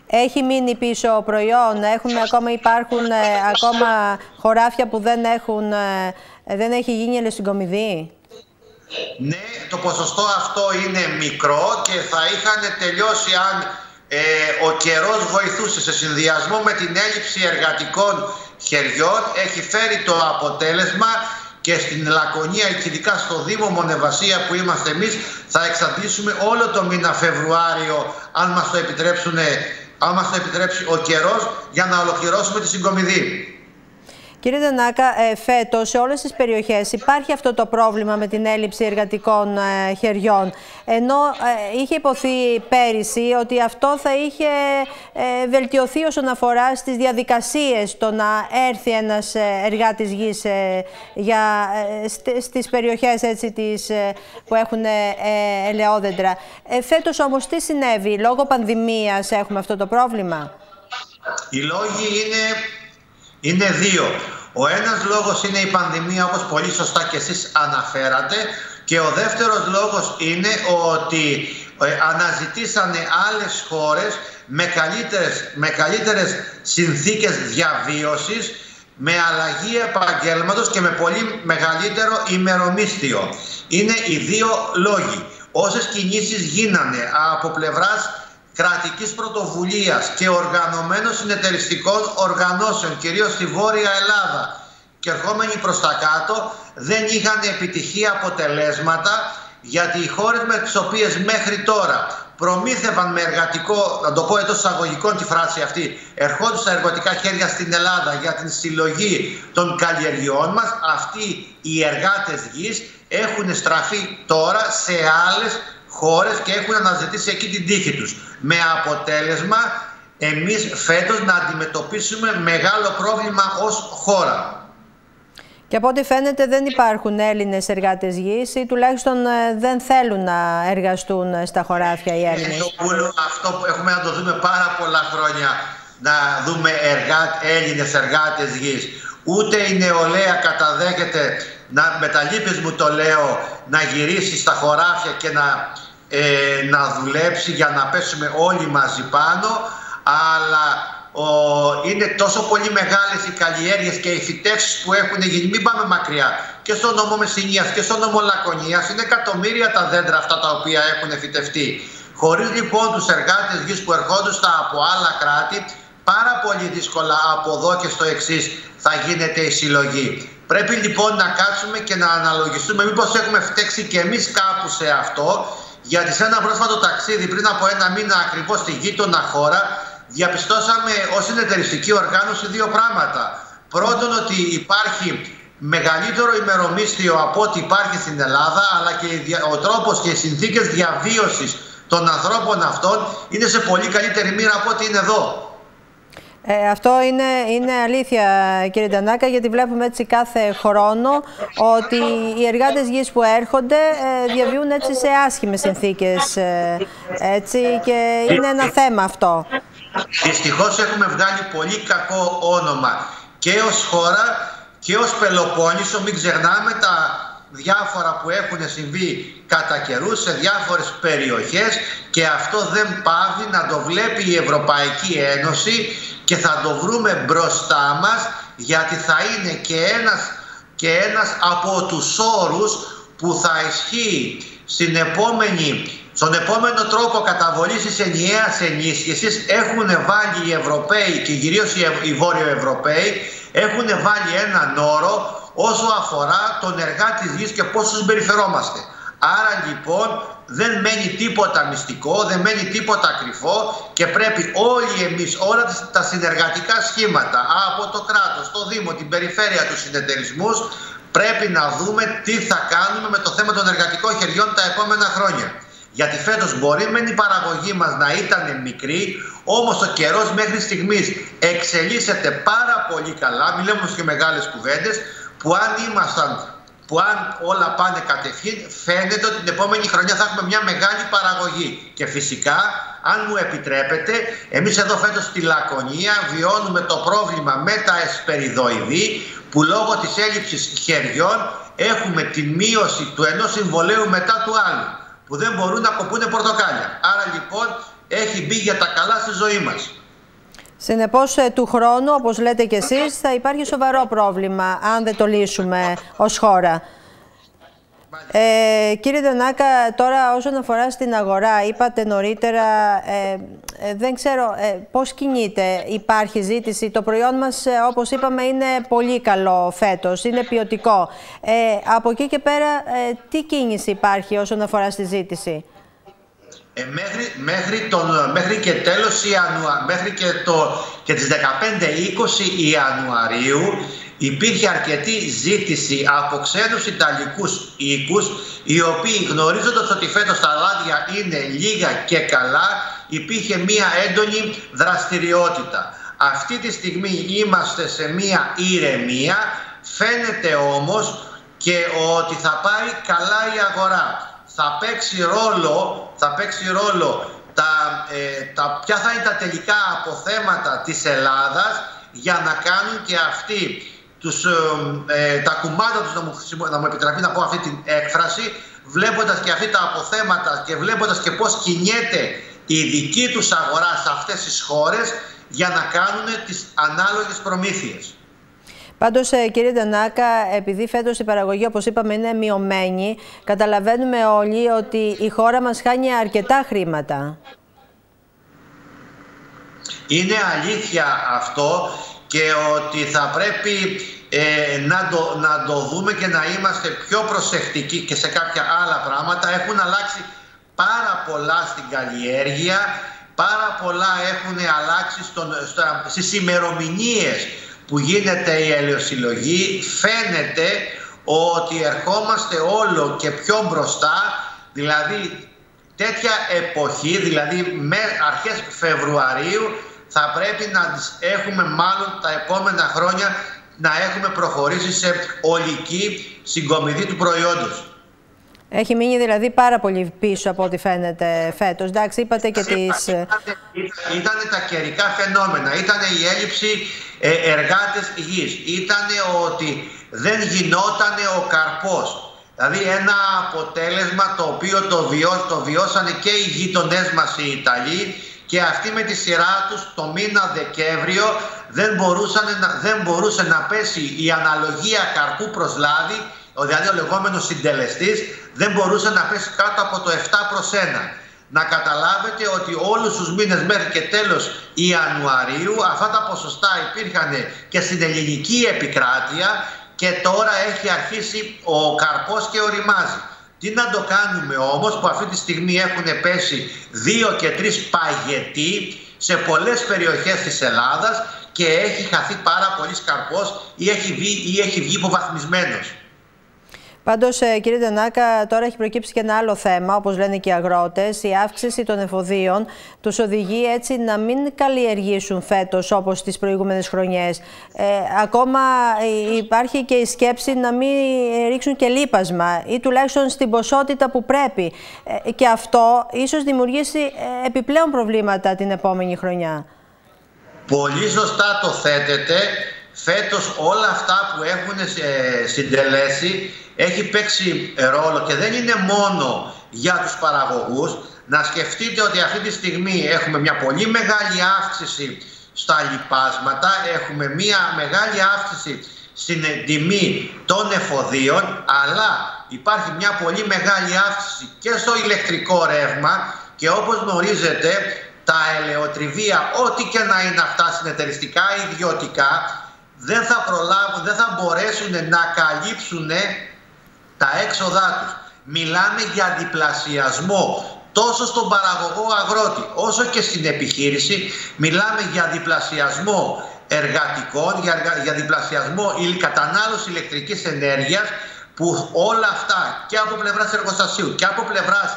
S1: Έχει μείνει πίσω προϊόν, έχουμε, ακόμα υπάρχουν ε, ακόμα χωράφια που δεν, έχουν, ε, δεν έχει γίνει ελαιοσυγκομιδή.
S23: Ναι, το ποσοστό αυτό είναι μικρό και θα είχαν τελειώσει αν ε, ο καιρός βοηθούσε. Σε συνδυασμό με την έλλειψη εργατικών χεριών έχει φέρει το αποτέλεσμα και στην Λακωνία, ειδικά στο Δήμο Μονεβασία που είμαστε εμείς, θα εξαντλήσουμε όλο το μήνα Φεβρουάριο, αν μας το επιτρέψουν, αν μας το επιτρέψει ο καιρός, για να ολοκληρώσουμε τη συγκομιδή.
S1: Κύριε Ντανάκα, ε, φέτος σε όλες τις περιοχές υπάρχει αυτό το πρόβλημα με την έλλειψη εργατικών ε, χεριών. Ενώ ε, είχε υποθεί πέρυσι ότι αυτό θα είχε ε, βελτιωθεί όσον αφορά στις διαδικασίες, το να έρθει ένας εργάτης γης ε, για, ε, st, στις περιοχές έτσι, τις, ε, που έχουν ε, ελαιόδεντρα. Ε, φέτος όμως τι συνέβη, λόγω πανδημίας έχουμε αυτό το πρόβλημα?
S23: Οι λόγοι είναι... Είναι δύο. Ο ένας λόγος είναι η πανδημία, όπως πολύ σωστά και εσείς αναφέρατε, και ο δεύτερος λόγος είναι ότι αναζητήσανε άλλες χώρες με καλύτερες, με καλύτερες συνθήκες διαβίωσης, με αλλαγή επαγγέλματος και με πολύ μεγαλύτερο ημερομίσθιο. Είναι οι δύο λόγοι. Όσες κινήσεις γίνανε από πλευράς κρατικής πρωτοβουλίας και οργανωμένων συνεταιριστικών οργανώσεων, κυρίως στη Βόρεια Ελλάδα και ερχόμενοι προς τα κάτω, δεν είχαν επιτυχή αποτελέσματα, γιατί οι χώρες με τις οποίες μέχρι τώρα προμήθευαν με εργατικό, να το πω εντός εισαγωγικών τη φράση αυτή, ερχόντουσαν εργατικά χέρια στην Ελλάδα για την συλλογή των καλλιεργειών μας, αυτοί οι εργάτες γης έχουν στραφεί τώρα σε άλλες χώρες και έχουν αναζητήσει εκεί την τύχη τους. Με αποτέλεσμα εμείς φέτος να αντιμετωπίσουμε μεγάλο πρόβλημα ως χώρα.
S1: Και από ό,τι φαίνεται δεν υπάρχουν Έλληνες εργάτες γης ή τουλάχιστον δεν θέλουν να εργαστούν στα χωράφια οι Έλληνες.
S23: Αυτό που έχουμε να το δούμε πάρα πολλά χρόνια, να δούμε εργά, Έλληνες εργάτες γης. Ούτε η νεολαία καταδέχεται, να, με τα λύπης μου το λέω, να γυρίσει στα χωράφια και να, ε, να δουλέψει για να πέσουμε όλοι μαζί πάνω, αλλά ο, είναι τόσο πολύ μεγάλες οι καλλιέργειες και οι φυτεύσεις που έχουν γίνει, μην πάμε μακριά, και στο νόμο Μεσσηνίας και στο νόμο Λακωνίας είναι εκατομμύρια τα δέντρα αυτά τα οποία έχουν φυτευτεί. Χωρίς λοιπόν τους εργάτες γης που ερχόντουσαν από άλλα κράτη, πάρα πολύ δύσκολα από εδώ και στο εξής θα γίνεται η συλλογή. Πρέπει λοιπόν να κάτσουμε και να αναλογιστούμε μήπως έχουμε φταίξει και εμείς κάπου σε αυτό, γιατί σε ένα πρόσφατο ταξίδι πριν από ένα μήνα ακριβώς στη γείτονα χώρα διαπιστώσαμε ως συνεταιριστική οργάνωση δύο πράγματα. Πρώτον, ότι υπάρχει μεγαλύτερο ημερομίσθιο από ό,τι υπάρχει στην Ελλάδα, αλλά και ο τρόπος και οι συνθήκες διαβίωσης των ανθρώπων αυτών είναι σε πολύ καλύτερη μοίρα από ό,τι είναι εδώ.
S1: Ε, αυτό είναι, είναι αλήθεια, κύριε Ντανάκα, γιατί βλέπουμε έτσι κάθε χρόνο ότι οι εργάτες γης που έρχονται ε, διαβιούν έτσι σε άσχημες συνθήκες ε, έτσι, και είναι ένα θέμα αυτό.
S23: Δυστυχώς έχουμε βγάλει πολύ κακό όνομα και ως χώρα και ως Πελοπόννησο. Μην ξεχνάμε τα διάφορα που έχουν συμβεί κατά καιρούς σε διάφορες περιοχές, και αυτό δεν πάβει να το βλέπει η Ευρωπαϊκή Ένωση και θα το βρούμε μπροστά μας, γιατί θα είναι και ένας, και ένας από τους όρους που θα ισχύει στην επόμενη, στον επόμενο τρόπο καταβολής της ενιαίας ενίσχυσης. Έχουν βάλει οι Ευρωπαίοι και κυρίως οι Βόρειο-Ευρωπαίοι έχουν βάλει έναν όρο όσο αφορά τον εργάτη γης και πώς τους συμπεριφερόμαστε. Άρα λοιπόν δεν μένει τίποτα μυστικό, δεν μένει τίποτα κρυφό, και πρέπει όλοι εμείς, όλα τα συνεργατικά σχήματα από το κράτος, το Δήμο, την περιφέρεια, τους συνεταιρισμούς, πρέπει να δούμε τι θα κάνουμε με το θέμα των εργατικών χεριών τα επόμενα χρόνια. Γιατί φέτος μπορεί μεν η παραγωγή μας να ήταν μικρή, όμως ο καιρός μέχρι στιγμής εξελίσσεται πάρα πολύ καλά, μιλάμε και μεγάλες κουβέντες, που αν ήμασταν, που αν όλα πάνε κατευθείαν, φαίνεται ότι την επόμενη χρονιά θα έχουμε μια μεγάλη παραγωγή. Και φυσικά, αν μου επιτρέπετε, εμείς εδώ φέτος στη Λακωνία βιώνουμε το πρόβλημα με τα εσπεριδοειδή, που λόγω της έλλειψης χεριών έχουμε τη μείωση του ενός συμβολέου μετά του άλλου, που δεν μπορούν να κοπούνε πορτοκάλια. Άρα λοιπόν έχει μπει για τα καλά στη ζωή μας.
S1: Συνεπώς, του χρόνου, όπως λέτε κι εσείς, θα υπάρχει σοβαρό πρόβλημα αν δεν το λύσουμε ως χώρα. Ε, κύριε Ντανάκα, τώρα όσον αφορά στην αγορά, είπατε νωρίτερα, ε, ε, δεν ξέρω ε, πώς κινείται, υπάρχει ζήτηση. Το προϊόν μας, ε, όπως είπαμε, είναι πολύ καλό φέτος, είναι ποιοτικό. Ε, από εκεί και πέρα, ε, τι κίνηση υπάρχει όσον αφορά στη ζήτηση?
S23: Ε, μέχρι, μέχρι, τον, μέχρι και τέλος Ιανουαρίου, μέχρι και, το, και τις δεκαπέντε είκοσι Ιανουαρίου υπήρχε αρκετή ζήτηση από ξένους Ιταλικούς οίκους, οι οποίοι, γνωρίζοντας ότι φέτος τα λάδια είναι λίγα και καλά, υπήρχε μία έντονη δραστηριότητα. Αυτή τη στιγμή είμαστε σε μία ηρεμία, φαίνεται όμως και ότι θα πάει καλά η αγορά. Θα παίξει ρόλο, θα παίξει ρόλο τα, ε, τα, ποια θα είναι τα τελικά αποθέματα της Ελλάδας για να κάνουν και αυτοί τους, ε, τα κουμάντα τους, να μου, να μου επιτραπεί να πω αυτή την έκφραση, βλέποντας και αυτά τα αποθέματα και βλέποντας και πώς κινιέται η δική τους αγορά σε αυτές τις χώρες για να κάνουν τις ανάλογες προμήθειες.
S1: Πάντως, κύριε Ντανάκα, επειδή φέτος η παραγωγή, όπως είπαμε, είναι μειωμένη, καταλαβαίνουμε όλοι ότι η χώρα μας χάνει αρκετά χρήματα.
S23: Είναι αλήθεια αυτό και ότι θα πρέπει ε, να, το, να το δούμε και να είμαστε πιο προσεκτικοί και σε κάποια άλλα πράγματα. Έχουν αλλάξει πάρα πολλά στην καλλιέργεια, πάρα πολλά έχουν αλλάξει στον, στα, στις ημερομηνίες που γίνεται η ελαιοσυλλογή. Φαίνεται ότι ερχόμαστε όλο και πιο μπροστά, δηλαδή τέτοια εποχή, δηλαδή με αρχές Φεβρουαρίου θα πρέπει να τις έχουμε μάλλον τα επόμενα χρόνια να έχουμε προχωρήσει σε ολική συγκομιδή του προϊόντος.
S1: Έχει μείνει δηλαδή πάρα πολύ πίσω από ό,τι φαίνεται φέτος. Εντάξει, είπατε και τις...
S23: Ήταν τα καιρικά φαινόμενα, ήταν η έλλειψη ε, εργάτες γης, ήταν ότι δεν γινόταν ο καρπός. Δηλαδή ένα αποτέλεσμα το οποίο το, βιώ, το βιώσανε και οι γείτονές μας οι Ιταλοί και αυτοί με τη σειρά τους το μήνα Δεκέμβριο δεν, δεν μπορούσε να πέσει η αναλογία καρπού προς λάδι, δηλαδή ο λεγόμενος συντελεστής, δεν μπορούσε να πέσει κάτω από το επτά προς ένα. Να καταλάβετε ότι όλους τους μήνες μέχρι και τέλος Ιανουαρίου αυτά τα ποσοστά υπήρχαν και στην ελληνική επικράτεια και τώρα έχει αρχίσει ο καρπός και οριμάζει. Τι να το κάνουμε όμως που αυτή τη στιγμή έχουν πέσει δύο και τρεις παγετοί σε πολλές περιοχές της Ελλάδας και έχει χαθεί πάρα πολύ καρπός ή έχει βγει, ή έχει βγει υποβαθμισμένος.
S1: Πάντως, κύριε Ντανάκα, τώρα έχει προκύψει και ένα άλλο θέμα, όπως λένε και οι αγρότες. Η αύξηση των εφοδίων τους οδηγεί έτσι να μην καλλιεργήσουν φέτος όπως τις προηγούμενες χρονιές. Ε, ακόμα υπάρχει και η σκέψη να μην ρίξουν και λίπασμα ή τουλάχιστον στην ποσότητα που πρέπει. Ε, και αυτό ίσως δημιουργήσει επιπλέον προβλήματα την επόμενη χρονιά.
S23: Πολύ σωστά το θέτετε. Φέτος όλα αυτά που έχουν συντελέσει έχει παίξει ρόλο και δεν είναι μόνο για τους παραγωγούς. Να σκεφτείτε ότι αυτή τη στιγμή έχουμε μια πολύ μεγάλη αύξηση στα λιπάσματα, έχουμε μια μεγάλη αύξηση στην τιμή των εφοδίων, αλλά υπάρχει μια πολύ μεγάλη αύξηση και στο ηλεκτρικό ρεύμα και όπως γνωρίζετε τα ελαιοτριβία, ό,τι και να είναι αυτά συνεταιριστικά ή ιδιωτικά, δεν θα προλάβουν, δεν θα μπορέσουν να καλύψουν τα έξοδά τους. Μιλάμε για διπλασιασμό τόσο στον παραγωγό αγρότη όσο και στην επιχείρηση. Μιλάμε για διπλασιασμό εργατικών, για, για διπλασιασμό κατανάλωση ηλεκτρικής ενέργειας, που όλα αυτά και από πλευράς εργοστασίου και από πλευράς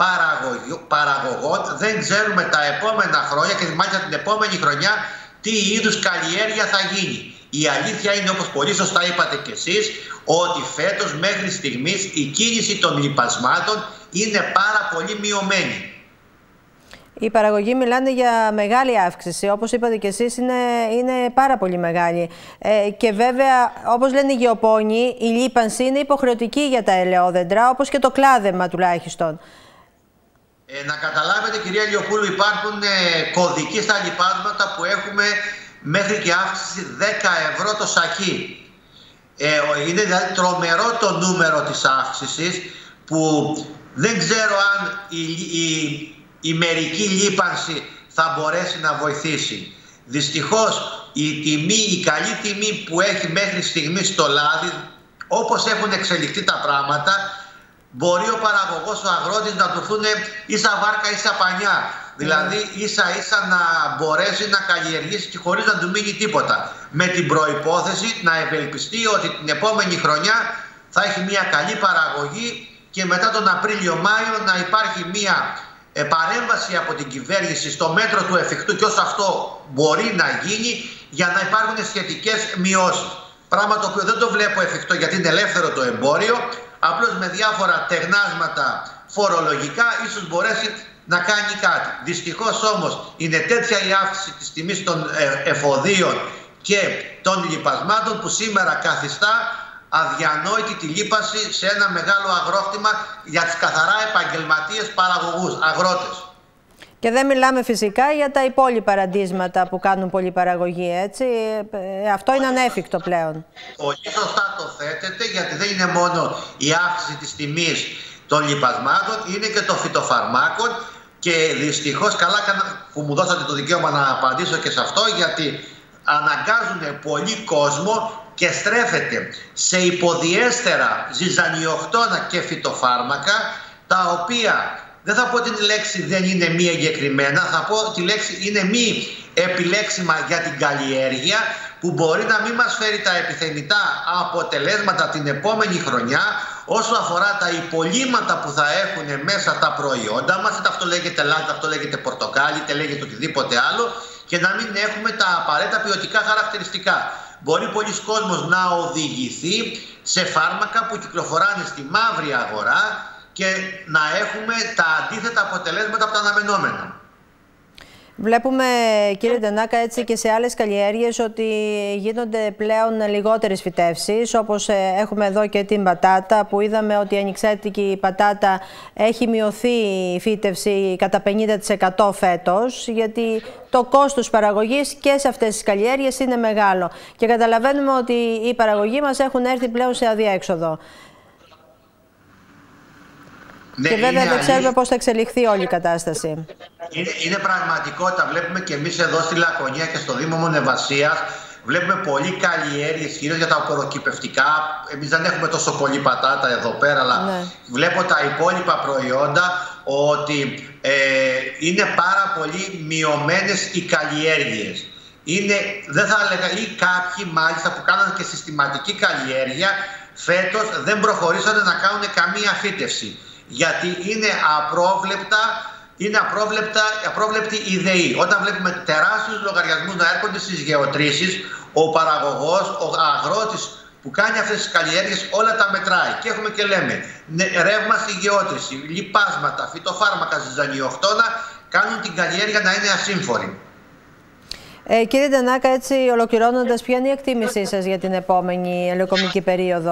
S23: παραγωγών δεν ξέρουμε τα επόμενα χρόνια και μάλιστα την επόμενη χρονιά τι είδους καλλιέργεια θα γίνει. Η αλήθεια είναι, όπως πολύ σωστά είπατε κι εσείς, ότι φέτος μέχρι στιγμής η κίνηση των λιπασμάτων είναι πάρα πολύ μειωμένη.
S1: Οι παραγωγοί μιλάνε για μεγάλη αύξηση, όπως είπατε κι εσείς, είναι, είναι πάρα πολύ μεγάλη. Ε, και βέβαια, όπως λένε οι γεωπόνοι, η λίπανση είναι υποχρεωτική για τα ελαιόδεντρα, όπως και το κλάδεμα τουλάχιστον.
S23: Ε, να καταλάβετε, κυρία Λιοπούλου, υπάρχουν ε, κωδικοί στα λιπάσματα που έχουμε μέχρι και αύξηση δέκα ευρώ το σακί. Ε, είναι δηλαδή τρομερό το νούμερο της αύξησης, που δεν ξέρω αν η, η, η μερική λίπανση θα μπορέσει να βοηθήσει. Δυστυχώς η τιμή, η καλή τιμή που έχει μέχρι στιγμή στο λάδι, όπως έχουν εξελιχθεί τα πράγματα, μπορεί ο παραγωγός, ο αγρότης να του έρθουν ίσα βάρκα ίσα πανιά. Δηλαδή ίσα ίσα να μπορέσει να καλλιεργήσει και χωρίς να του μείνει τίποτα. Με την προϋπόθεση να ευελπιστεί ότι την επόμενη χρονιά θα έχει μια καλή παραγωγή και μετά τον Απρίλιο-Μάιο να υπάρχει μια παρέμβαση από την κυβέρνηση στο μέτρο του εφικτού, και όσο αυτό μπορεί να γίνει, για να υπάρχουν σχετικές μειώσεις. Πράγμα το οποίο δεν το βλέπω εφικτό, γιατί είναι ελεύθερο το εμπόριο. Απλώς με διάφορα τεγνάσματα φορολογικά ίσως μπορέσει να κάνει κάτι. Δυστυχώς όμως είναι τέτοια η αύξηση της τιμής των εφοδίων και των λιπασμάτων που σήμερα καθιστά αδιανόητη τη λίπαση σε ένα μεγάλο αγρόκτημα για τις καθαρά επαγγελματίες παραγωγούς, αγρότες.
S1: Και δεν μιλάμε φυσικά για τα υπόλοιπα ραντίσματα που κάνουν πολλή παραγωγή, έτσι. Αυτό είναι ανέφικτο πλέον.
S23: Πολύ σωστά το θέτετε, γιατί δεν είναι μόνο η αύξηση της τιμής των λιπασμάτων, είναι και των φυτοφαρμάκων, και δυστυχώς καλά που μου δώσατε το δικαίωμα να απαντήσω και σε αυτό, γιατί αναγκάζουν πολύ κόσμο και στρέφεται σε υποδιέστερα ζυζανιοκτώνα και φυτοφάρμακα, τα οποία δεν θα πω την λέξη δεν είναι μη εγκεκριμένα, θα πω τη λέξη είναι μη επιλέξιμα για την καλλιέργεια, που μπορεί να μην μας φέρει τα επιθυμητά αποτελέσματα την επόμενη χρονιά όσο αφορά τα υπολείμματα που θα έχουν μέσα τα προϊόντα μας, είτε αυτό λέγεται λάδι, είτε αυτό λέγεται πορτοκάλι, είτε λέγεται οτιδήποτε άλλο, και να μην έχουμε τα απαραίτητα ποιοτικά χαρακτηριστικά. Μπορεί πολλοί κόσμος να οδηγηθεί σε φάρμακα που κυκλοφοράνε στη μαύρη αγορά και να έχουμε τα αντίθετα αποτελέσματα από τα αναμενόμενα.
S1: Βλέπουμε, κύριε Ντανάκα, έτσι και σε άλλες καλλιέργειες ότι γίνονται πλέον λιγότερες φυτεύσεις, όπως έχουμε εδώ και την πατάτα, που είδαμε ότι η ανοιξέτικη πατάτα έχει μειωθεί η φύτευση κατά πενήντα τοις εκατό φέτος, γιατί το κόστος παραγωγής και σε αυτές τις καλλιέργειες είναι μεγάλο. Και καταλαβαίνουμε ότι οι παραγωγοί μας έχουν έρθει πλέον σε αδιέξοδο.
S23: Ναι,
S1: και βέβαια δεν ξέρουμε πώς θα εξελιχθεί όλη η κατάσταση.
S23: Είναι, είναι πραγματικότητα. Βλέπουμε και εμείς εδώ στη Λακωνία και στο Δήμο Μονεβασίας, βλέπουμε πολύ καλλιέργειες, κυρίως για τα απορροκυπευτικά. Εμείς δεν έχουμε τόσο πολύ πατάτα εδώ πέρα, αλλά ναι. βλέπω τα υπόλοιπα προϊόντα ότι ε, είναι πάρα πολύ μειωμένες οι καλλιέργειες. Είναι, δεν θα έλεγα, ή κάποιοι μάλιστα που κάνανε και συστηματική καλλιέργεια, φέτος δεν προχωρήσανε να κάνουν καμία φύτευση. Γιατί είναι απρόβλεπτα, είναι απρόβλεπτα, απρόβλεπτη η ΔΕΗ. Όταν βλέπουμε τεράστιους λογαριασμούς να έρχονται στις γεωτρήσεις, ο παραγωγός, ο αγρότης που κάνει αυτές τις καλλιέργειες όλα τα μετράει. Και έχουμε και λέμε ρεύμα στη γεώτρηση, λιπάσματα, φυτοφάρμακα, ζυζανιοκτώνα κάνουν την καλλιέργεια να είναι ασύμφορη.
S1: Ε, κύριε Ντανάκα, έτσι ολοκληρώνοντας, ποια είναι η εκτίμησή σας για την επόμενη ελαιοκομική περίοδο?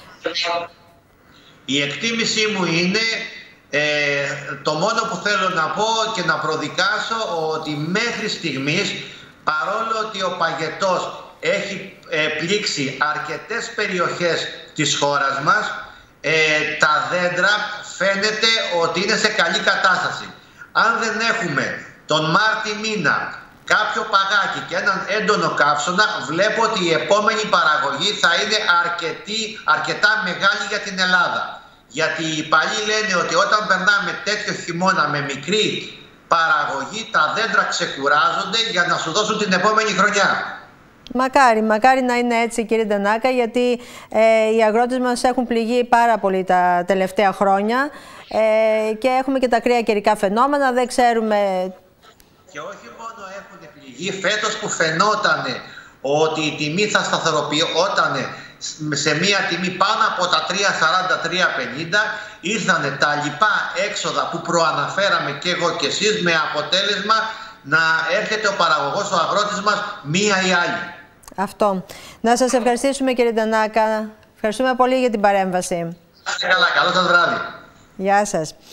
S23: Η εκτίμησή μου είναι, ε, το μόνο που θέλω να πω και να προδικάσω, ότι μέχρι στιγμής, παρόλο ότι ο παγετός έχει ε, πλήξει αρκετές περιοχές της χώρας μας, ε, τα δέντρα φαίνεται ότι είναι σε καλή κατάσταση. Αν δεν έχουμε τον Μάρτι μήνα κάποιο παγάκι και έναν έντονο καύσωνα, βλέπω ότι η επόμενη παραγωγή θα είναι αρκετή, αρκετά μεγάλη για την Ελλάδα. Γιατί οι παλιοί λένε ότι όταν περνάμε τέτοιο χειμώνα με μικρή παραγωγή, τα δέντρα ξεκουράζονται για να σου δώσουν την επόμενη χρονιά.
S1: Μακάρι, μακάρι να είναι έτσι, κύριε Ντανάκα, γιατί ε, οι αγρότες μας έχουν πληγεί πάρα πολύ τα τελευταία χρόνια ε, και έχουμε και τα κρύα καιρικά φαινόμενα, δεν ξέρουμε...
S23: Και όχι μόνο έχουν πληγεί, φέτος που φαινόταν ότι η τιμή θα σταθεροποιόταν σε μία τιμή πάνω από τα τρία σαράντα με τρία πενήντα, ήρθανε τα λοιπά έξοδα που προαναφέραμε και εγώ και εσείς, με αποτέλεσμα να έρχεται ο παραγωγός, ο αγρότης μας, μία ή άλλη.
S1: Αυτό. Να σας ευχαριστήσουμε, κύριε Ντανάκα. Ευχαριστούμε πολύ για την παρέμβαση.
S23: Καλά, καλό σας βράδυ.
S1: Γεια σας.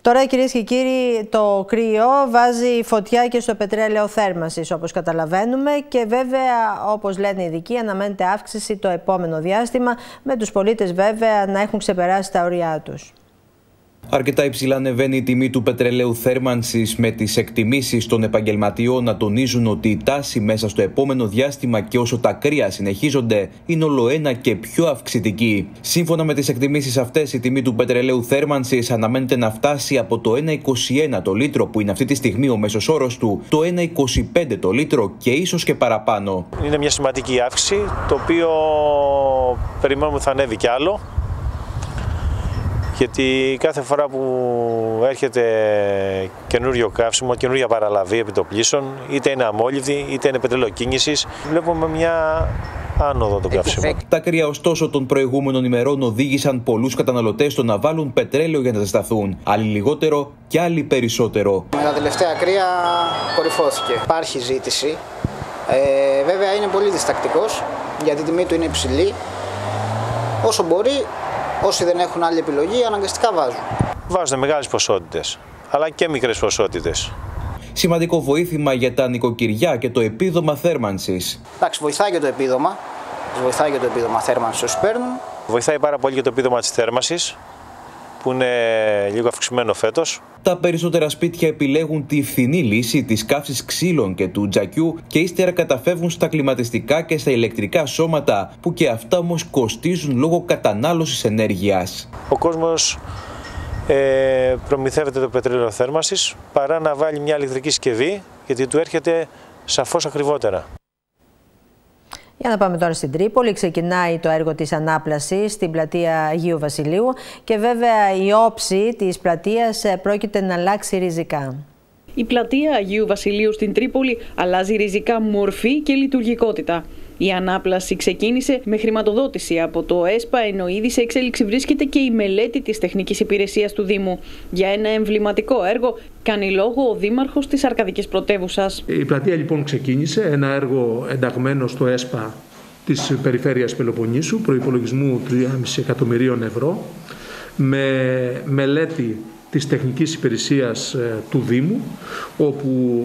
S1: Τώρα, κυρίες και κύριοι, το κρύο βάζει φωτιά και στο πετρέλαιο θέρμανσης, όπως καταλαβαίνουμε, και βέβαια, όπως λένε οι ειδικοί, αναμένεται αύξηση το επόμενο διάστημα, με τους πολίτες βέβαια να έχουν ξεπεράσει τα όρια τους.
S3: Αρκετά υψηλά ανεβαίνει η τιμή του πετρελαίου θέρμανσης, με τις εκτιμήσεις των επαγγελματιών να τονίζουν ότι η τάση μέσα στο επόμενο διάστημα και όσο τα κρύα συνεχίζονται είναι ολοένα και πιο αυξητική. Σύμφωνα με τις εκτιμήσεις αυτές, η τιμή του πετρελαίου θέρμανσης αναμένεται να φτάσει από το ένα είκοσι ένα το λίτρο, που είναι αυτή τη στιγμή ο μέσος όρος του, το ένα είκοσι πέντε το λίτρο και ίσως και παραπάνω.
S4: Είναι μια σημαντική αύξηση, το οποίο περιμένουμε θα ανέβει κι άλλο. Γιατί κάθε φορά που έρχεται καινούριο καύσιμο, καινούρια παραλαβή επιτοπλίστων, είτε είναι αμόλυβδη είτε είναι πετρελαιοκίνησης, βλέπουμε μια άνοδο το καύσιμο.
S3: Τα κρύα ωστόσο των προηγούμενων ημερών οδήγησαν πολλούς καταναλωτές στο να βάλουν πετρέλαιο για να ζεσταθούν. Άλλοι λιγότερο και άλλοι περισσότερο.
S5: Με τα τελευταία κρύα κορυφώθηκε. Υπάρχει ζήτηση. Ε, βέβαια είναι πολύ διστακτικός γιατί η τιμή του είναι υψηλή. Όσο μπορεί. Όσοι δεν έχουν άλλη επιλογή, αναγκαστικά βάζουν.
S4: Βάζουν μεγάλες ποσότητες, αλλά και μικρές ποσότητες.
S3: Σημαντικό βοήθημα για τα νοικοκυριά και το επίδομα θέρμανσης.
S5: Εντάξει, βοηθάει και το επίδομα. Βοηθάει και το επίδομα θέρμανσης όσοι παίρνουν.
S4: Βοηθάει πάρα πολύ και το επίδομα της θέρμανσης, που είναι λίγο αυξημένο φέτος.
S3: Τα περισσότερα σπίτια επιλέγουν τη φθηνή λύση της καύσης ξύλων και του τζακιού και ύστερα καταφεύγουν στα κλιματιστικά και στα ηλεκτρικά σώματα, που και αυτά όμως κοστίζουν λόγω κατανάλωσης ενέργειας.
S4: Ο κόσμος ε, προμηθεύεται το πετρέλαιο θέρμανσης παρά να βάλει μια ηλεκτρική συσκευή, γιατί του έρχεται σαφώς ακριβότερα.
S1: Για να πάμε τώρα στην Τρίπολη. Ξεκινάει το έργο της ανάπλασης στην πλατεία Αγίου Βασιλείου και βέβαια η όψη της πλατείας πρόκειται να αλλάξει ριζικά.
S24: Η πλατεία Αγίου Βασιλείου στην Τρίπολη αλλάζει ριζικά μορφή και λειτουργικότητα. Η ανάπλαση ξεκίνησε με χρηματοδότηση από το ΕΣΠΑ, ενώ ήδη σε εξέλιξη βρίσκεται και η μελέτη της τεχνικής υπηρεσίας του Δήμου. Για ένα εμβληματικό έργο κάνει λόγο ο Δήμαρχος της Αρκαδικής Πρωτεύουσας.
S25: Η πλατεία λοιπόν ξεκίνησε ένα έργο ενταγμένο στο ΕΣΠΑ της Περιφέρειας Πελοποννήσου, προϋπολογισμού τρία κόμμα πέντε εκατομμυρίων ευρώ, με μελέτη της τεχνικής υπηρεσίας του Δήμου, όπου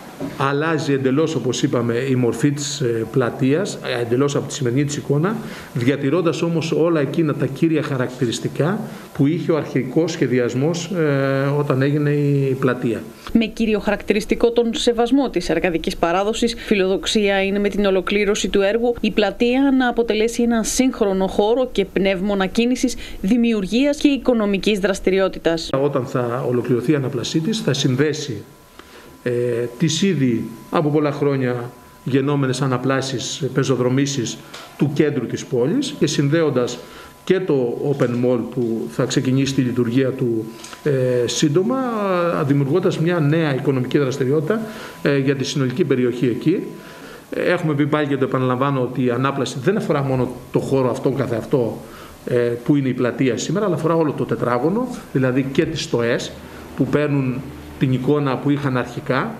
S25: αλλάζει εντελώς, όπως είπαμε, η μορφή της πλατείας, εντελώς από τη σημερινή της εικόνα, διατηρώντας όμως όλα εκείνα τα κύρια χαρακτηριστικά που είχε ο αρχικός σχεδιασμός ε, όταν έγινε η πλατεία.
S24: Με κύριο χαρακτηριστικό τον σεβασμό της αρκαδικής παράδοσης, φιλοδοξία είναι με την ολοκλήρωση του έργου η πλατεία να αποτελέσει ένα σύγχρονο χώρο και πνεύμονα κίνησης, δημιουργίας και οικονομικής δραστηριότητας.
S25: Όταν θα ολοκληρωθεί η αναπλασή της, θα συνδέσει Ε, τις ήδη από πολλά χρόνια γεννόμενες αναπλάσεις, πεζοδρομήσεις του κέντρου της πόλης και συνδέοντας και το Open Mall που θα ξεκινήσει τη λειτουργία του ε, σύντομα, δημιουργώντας μια νέα οικονομική δραστηριότητα ε, για τη συνολική περιοχή εκεί. Έχουμε πει πάλι και το επαναλαμβάνω ότι η ανάπλαση δεν αφορά μόνο το χώρο αυτόν καθεαυτό ε, που είναι η πλατεία σήμερα, αλλά αφορά όλο το τετράγωνο, δηλαδή και τις στοές που παίρνουν την εικόνα που είχαν αρχικά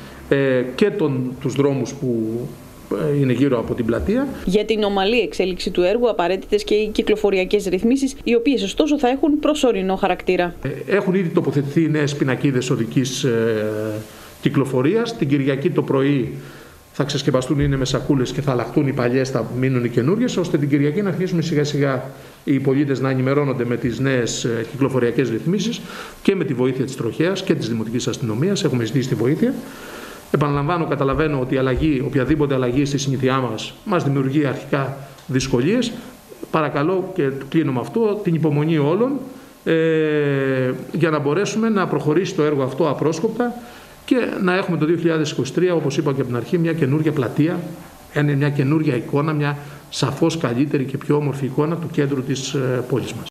S25: ε, και τον, τους δρόμους που ε, είναι γύρω από την πλατεία.
S24: Για την ομαλή εξέλιξη του έργου απαραίτητες και οι κυκλοφοριακές ρυθμίσεις, οι οποίες ωστόσο θα έχουν προσωρινό χαρακτήρα.
S25: Ε, έχουν ήδη τοποθετηθεί νέες πινακίδες οδικής ε, κυκλοφορίας. Την Κυριακή το πρωί θα ξεσκεπαστούν, είναι με σακούλες και θα αλλάχτούν οι παλιές, θα μείνουν οι καινούριες, ώστε την Κυριακή να αρχίσουμε σιγά σιγά οι πολίτες να ενημερώνονται με τις νέες κυκλοφοριακές ρυθμίσεις και με τη βοήθεια της τροχέας και της Δημοτικής Αστυνομίας. Έχουμε ζητήσει τη βοήθεια. Επαναλαμβάνω, καταλαβαίνω ότι η αλλαγή, οποιαδήποτε αλλαγή στη συνήθειά μας μας δημιουργεί αρχικά δυσκολίες. Παρακαλώ, και κλείνω με αυτό, την υπομονή όλων ε, για να μπορέσουμε να προχωρήσει το έργο αυτό απρόσκοπτα και να έχουμε το δύο χιλιάδες είκοσι τρία, όπως είπα και από την αρχή, μια καινούργια πλατεία, μια καινούργια εικόνα, μια σαφώς καλύτερη και πιο όμορφη εικόνα του κέντρου της πόλης μας.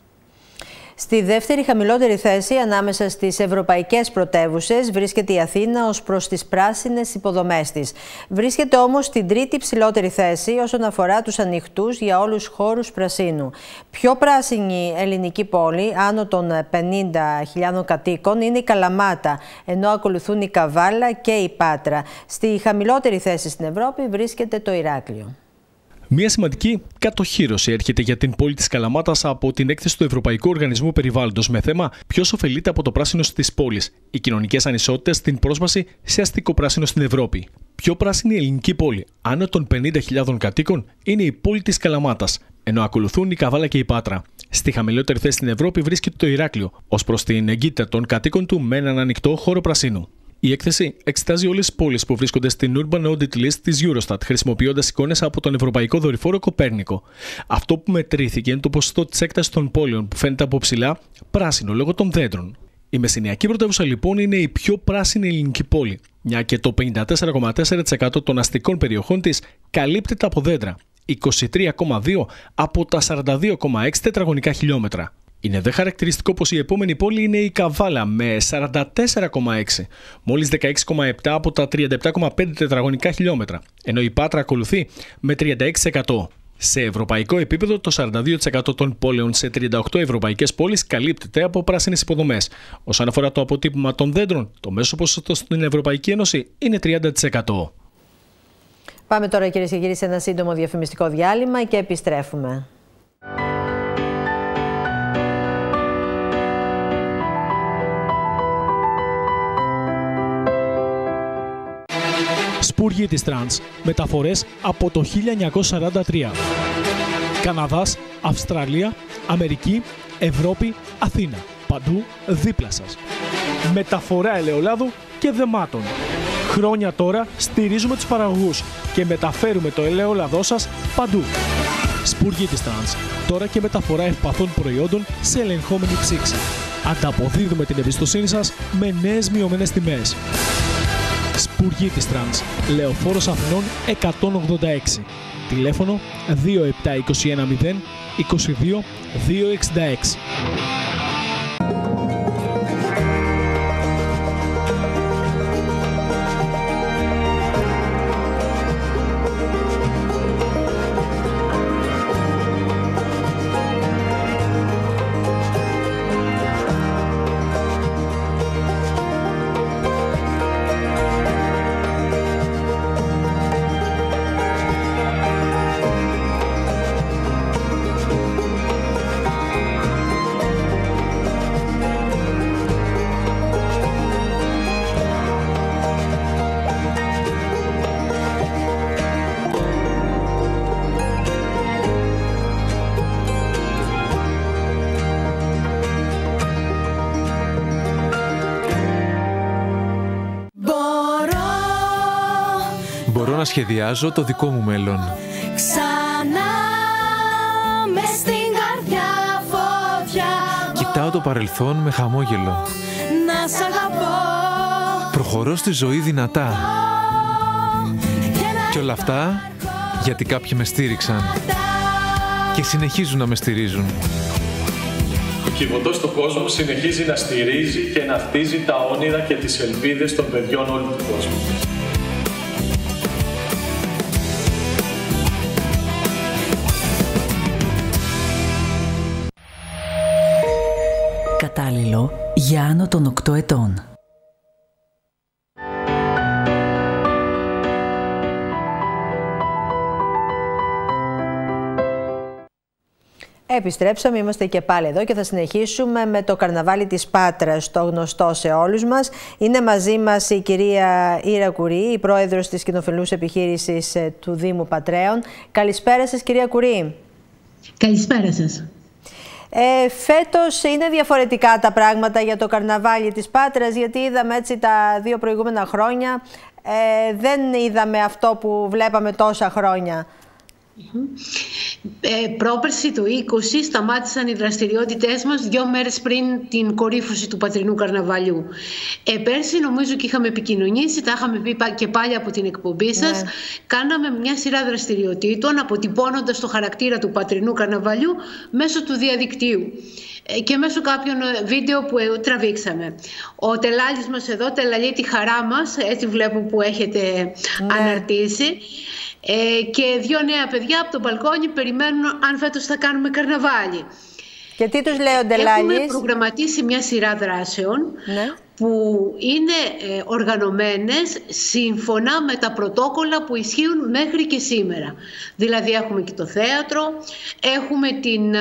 S1: Στη δεύτερη χαμηλότερη θέση ανάμεσα στις ευρωπαϊκές πρωτεύουσες βρίσκεται η Αθήνα ως προς τις πράσινες υποδομές της. Βρίσκεται όμως στην τρίτη ψηλότερη θέση όσον αφορά τους ανοιχτούς για όλους χώρους πρασίνου. Πιο πράσινη ελληνική πόλη, άνω των πενήντα χιλιάδων κατοίκων, είναι η Καλαμάτα, ενώ ακολουθούν η Καβάλα και η Πάτρα. Στη χαμηλότερη θέση στην Ευρώπη βρίσκεται το Ηράκλειο.
S7: Μία σημαντική κατοχύρωση έρχεται για την πόλη της Καλαμάτας από την έκθεση του Ευρωπαϊκού Οργανισμού Περιβάλλοντος με θέμα ποιος ωφελείται από το πράσινο της πόλης, οι κοινωνικές ανισότητες στην πρόσβαση σε αστικό πράσινο στην Ευρώπη. Πιο πράσινη ελληνική πόλη, άνω των πενήντα χιλιάδων κατοίκων, είναι η πόλη της Καλαμάτας, ενώ ακολουθούν η Καβάλα και η Πάτρα. Στη χαμηλότερη θέση στην Ευρώπη βρίσκεται το Ηράκλειο, ως προς την εγκύτητα των κατοίκων του με έναν ανοιχτό χώρο πρασίνου. Η έκθεση εξετάζει όλες τις πόλεις που βρίσκονται στην Urban Audit List της Eurostat, χρησιμοποιώντας εικόνες από τον Ευρωπαϊκό Δορυφόρο Κοπέρνικο. Αυτό που μετρήθηκε είναι το ποσοστό της έκτασης των πόλεων, που φαίνεται από ψηλά πράσινο λόγω των δέντρων. Η Μεσσηνιακή πρωτεύουσα λοιπόν είναι η πιο πράσινη ελληνική πόλη, μια και το πενήντα τέσσερα κόμμα τέσσερα τοις εκατό των αστικών περιοχών της καλύπτεται από δέντρα, είκοσι τρία κόμμα δύο από τα σαράντα δύο κόμμα έξι τετραγωνικά χιλιόμετρα. Είναι δε χαρακτηριστικό πως η επόμενη πόλη είναι η Καβάλα με σαράντα τέσσερα κόμμα έξι, μόλις δεκαέξι κόμμα επτά από τα τριάντα επτά κόμμα πέντε τετραγωνικά χιλιόμετρα, ενώ η Πάτρα ακολουθεί με τριάντα έξι τοις εκατό. Σε ευρωπαϊκό επίπεδο, το σαράντα δύο τοις εκατό των πόλεων σε τριάντα οκτώ ευρωπαϊκές πόλεις καλύπτεται από πράσινες υποδομές. Όσον αφορά το αποτύπωμα των δέντρων, το μέσο ποσοστό στην Ευρωπαϊκή Ένωση είναι τριάντα τοις εκατό.
S1: Πάμε τώρα, κυρίες και κύριοι, σε ένα σύντομο διαφημιστικό διάλειμμα και επιστρέφουμε.
S7: Σπουργίτης Trans. Μεταφορές από το χίλια εννιακόσια σαράντα τρία. Καναδάς, Αυστραλία, Αμερική, Ευρώπη, Αθήνα. Παντού δίπλα σας. Μεταφορά ελαιολάδου και δεμάτων. Χρόνια τώρα στηρίζουμε τους παραγωγούς και μεταφέρουμε το ελαιόλαδό σας παντού. Σπουργίτης Trans. Τώρα και μεταφορά ευπαθών προϊόντων σε ελεγχόμενη ψήξη. Ανταποδίδουμε την εμπιστοσύνη σας με νέες μειωμένες τιμές. Σπουργίτης Trans, Λεωφόρος Αθηνών εκατόν ογδόντα έξι. Τηλέφωνο δύο επτά είκοσι ένα μηδέν είκοσι δύο διακόσια εξήντα έξι.
S6: Μπορώ να σχεδιάζω το δικό μου μέλλον.
S8: Ξανά μες στην καρδιά φωτιά.
S6: Κοιτάω το παρελθόν με χαμόγελο.
S8: Να σ' αγαπώ.
S6: Προχωρώ στη ζωή δυνατά. Και όλα αυτά γιατί κάποιοι με στήριξαν. Και συνεχίζουν να με στηρίζουν.
S9: Ο Κιβωτός στον κόσμο συνεχίζει να στηρίζει και να χτίζει τα όνειρα και τις ελπίδες των παιδιών όλου του κόσμου.
S22: Κατάλληλο για άνω των οκτώ ετών.
S1: Επιστρέψαμε, είμαστε και πάλι εδώ και θα συνεχίσουμε με το καρναβάλι της Πάτρας, το γνωστό σε όλους μας. Είναι μαζί μας η κυρία Ήρα Κουρή, η πρόεδρος της κοινοφελούς επιχείρησης του Δήμου Πατρέων. Καλησπέρα σας, κυρία Κουρή.
S10: Καλησπέρα σας.
S1: Ε, φέτος είναι διαφορετικά τα πράγματα για το καρναβάλι της Πάτρας, γιατί είδαμε έτσι τα δύο προηγούμενα χρόνια, ε, δεν είδαμε αυτό που βλέπαμε τόσα χρόνια.
S10: Ε, πρόπερση το είκοσι σταμάτησαν οι δραστηριότητές μας δύο μέρες πριν την κορύφωση του Πατρινού Καρναβαλιού. Ε, πέρσι νομίζω και είχαμε επικοινωνήσει, τα είχαμε πει και πάλι από την εκπομπή σας. Ναι. Κάναμε μια σειρά δραστηριοτήτων αποτυπώνοντας το χαρακτήρα του Πατρινού Καρναβαλιού μέσω του διαδικτύου και μέσω κάποιων βίντεο που τραβήξαμε. Ο τελάλης μας εδώ τελαλεί τη χαρά μας, έτσι βλέπω που έχετε ναι. αναρτήσει. Ε, και δύο νέα παιδιά από τον μπαλκόνι περιμένουν αν φέτος θα κάνουμε καρναβάλι.
S1: Και τι τους λέει ο Ντελάλης?
S10: Έχουμε προγραμματίσει μια σειρά δράσεων ναι. που είναι ε, οργανωμένες σύμφωνα με τα πρωτόκολλα που ισχύουν μέχρι και σήμερα. Δηλαδή έχουμε και το θέατρο, έχουμε την...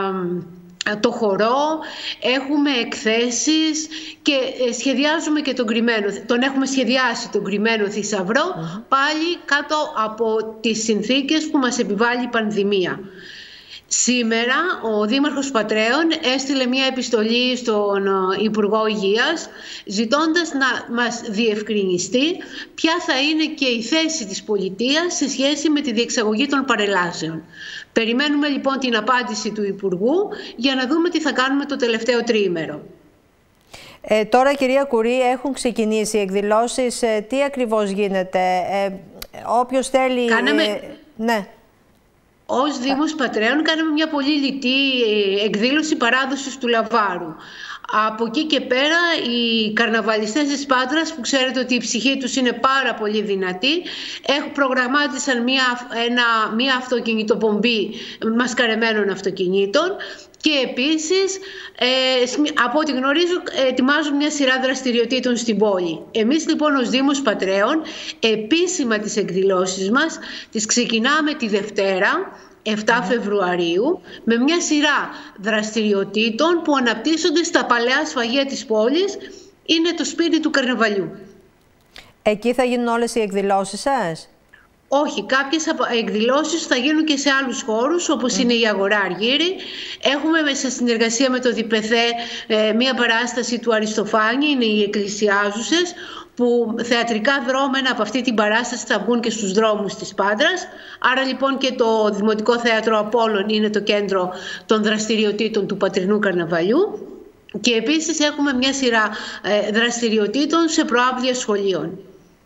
S10: το χορό, έχουμε εκθέσεις και σχεδιάζουμε και τον κρυμμένο, τον έχουμε σχεδιάσει τον κρυμμένο θησαυρό, uh-huh. πάλι κάτω από τις συνθήκες που μας επιβάλλει η πανδημία. Σήμερα ο Δήμαρχος Πατρέων έστειλε μια επιστολή στον Υπουργό Υγείας ζητώντας να μας διευκρινιστεί ποια θα είναι και η θέση της πολιτείας σε σχέση με τη διεξαγωγή των παρελάσεων. Περιμένουμε λοιπόν την απάντηση του Υπουργού για να δούμε τι θα κάνουμε το τελευταίο τριήμερο.
S1: Ε, τώρα, κυρία Κουρί, έχουν ξεκινήσει οι εκδηλώσεις. Ε, τι ακριβώς γίνεται? Ε, όποιος θέλει...
S10: Κάναμε...
S1: Ε, ναι.
S10: Ως Δήμος Πατρέων κάναμε μια πολύ λιτή εκδήλωση παράδοσης του Λαβάρου. Από εκεί και πέρα οι καρναβαλιστές της Πάτρας, που ξέρετε ότι η ψυχή τους είναι πάρα πολύ δυνατή, έχουν προγραμμάτισαν μια, ένα, μια αυτοκινητοπομπή μασκαρεμένων αυτοκινήτων και επίσης, ε, από ό,τι γνωρίζω, ετοιμάζουν μια σειρά δραστηριοτήτων στην πόλη. Εμείς λοιπόν ως Δήμος Πατρέων επίσημα τις εκδηλώσεις μας τις ξεκινάμε τη Δευτέρα, επτά Φεβρουαρίου, με μια σειρά δραστηριοτήτων που αναπτύσσονται στα παλαιά σφαγεία της πόλης. Είναι το σπίτι του καρναβαλιού. Εκεί θα γίνουν όλες οι εκδηλώσεις σας? Όχι, κάποιες εκδηλώσεις θα γίνουν και σε άλλους χώρους, όπως mm. είναι η Αγορά Αργύρη. Έχουμε σε συνεργασία με το ΔΙΠΕΘΕ μια παράσταση του Αριστοφάνη, είναι οι Εκκλησιάζουσες, που θεατρικά δρόμενα από αυτή την παράσταση θα βγουν και στους δρόμους της Πάντρας. Άρα λοιπόν και το Δημοτικό Θέατρο Απόλλων είναι το κέντρο των δραστηριοτήτων του Πατρινού Καρναβαλιού. Και επίσης έχουμε μια σειρά ε, δραστηριοτήτων σε προάβλια σχολείων.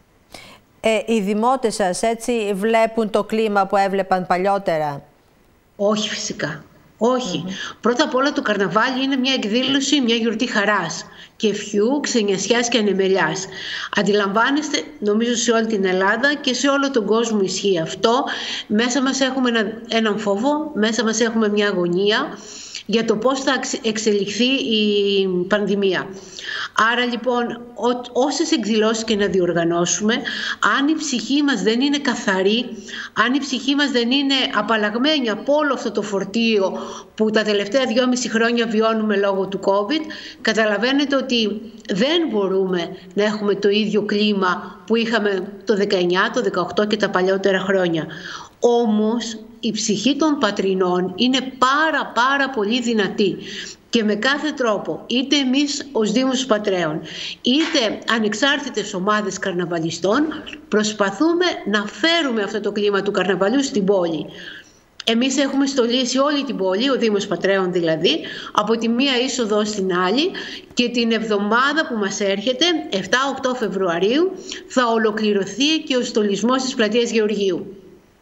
S1: Ε, οι δημότες σας έτσι βλέπουν το κλίμα που έβλεπαν παλιότερα?
S10: Όχι φυσικά. Όχι. Mm-hmm. Πρώτα απ' όλα το καρναβάλι είναι μια εκδήλωση, μια γιορτή χαράς και ευχιού, ξενιασιάς και ανεμελιάς. Αντιλαμβάνεστε, νομίζω σε όλη την Ελλάδα και σε όλο τον κόσμο ισχύει αυτό. Μέσα μας έχουμε ένα, έναν φόβο, μέσα μας έχουμε μια αγωνία για το πώς θα εξελιχθεί η πανδημία. Άρα λοιπόν, ό, όσες εκδηλώσεις και να διοργανώσουμε, αν η ψυχή μας δεν είναι καθαρή, αν η ψυχή μας δεν είναι απαλλαγμένη από όλο αυτό το φορτίο που τα τελευταία δυόμιση χρόνια βιώνουμε λόγω του COVID, καταλαβαίνετε ότι δεν μπορούμε να έχουμε το ίδιο κλίμα που είχαμε το δεκαεννιά, το δεκαοκτώ και τα παλιότερα χρόνια. Όμως η ψυχή των πατρινών είναι πάρα πάρα πολύ δυνατή και με κάθε τρόπο, είτε εμείς ως Δήμος Πατρέων, είτε ανεξάρτητες ομάδες καρναβαλιστών, προσπαθούμε να φέρουμε αυτό το κλίμα του καρναβαλιού στην πόλη. Εμείς έχουμε στολίσει όλη την πόλη, ο Δήμος Πατρέων δηλαδή, από τη μία είσοδο στην άλλη, και την εβδομάδα που μας έρχεται, επτά οκτώ Φεβρουαρίου, θα ολοκληρωθεί και ο στολισμός της πλατείας Γεωργίου.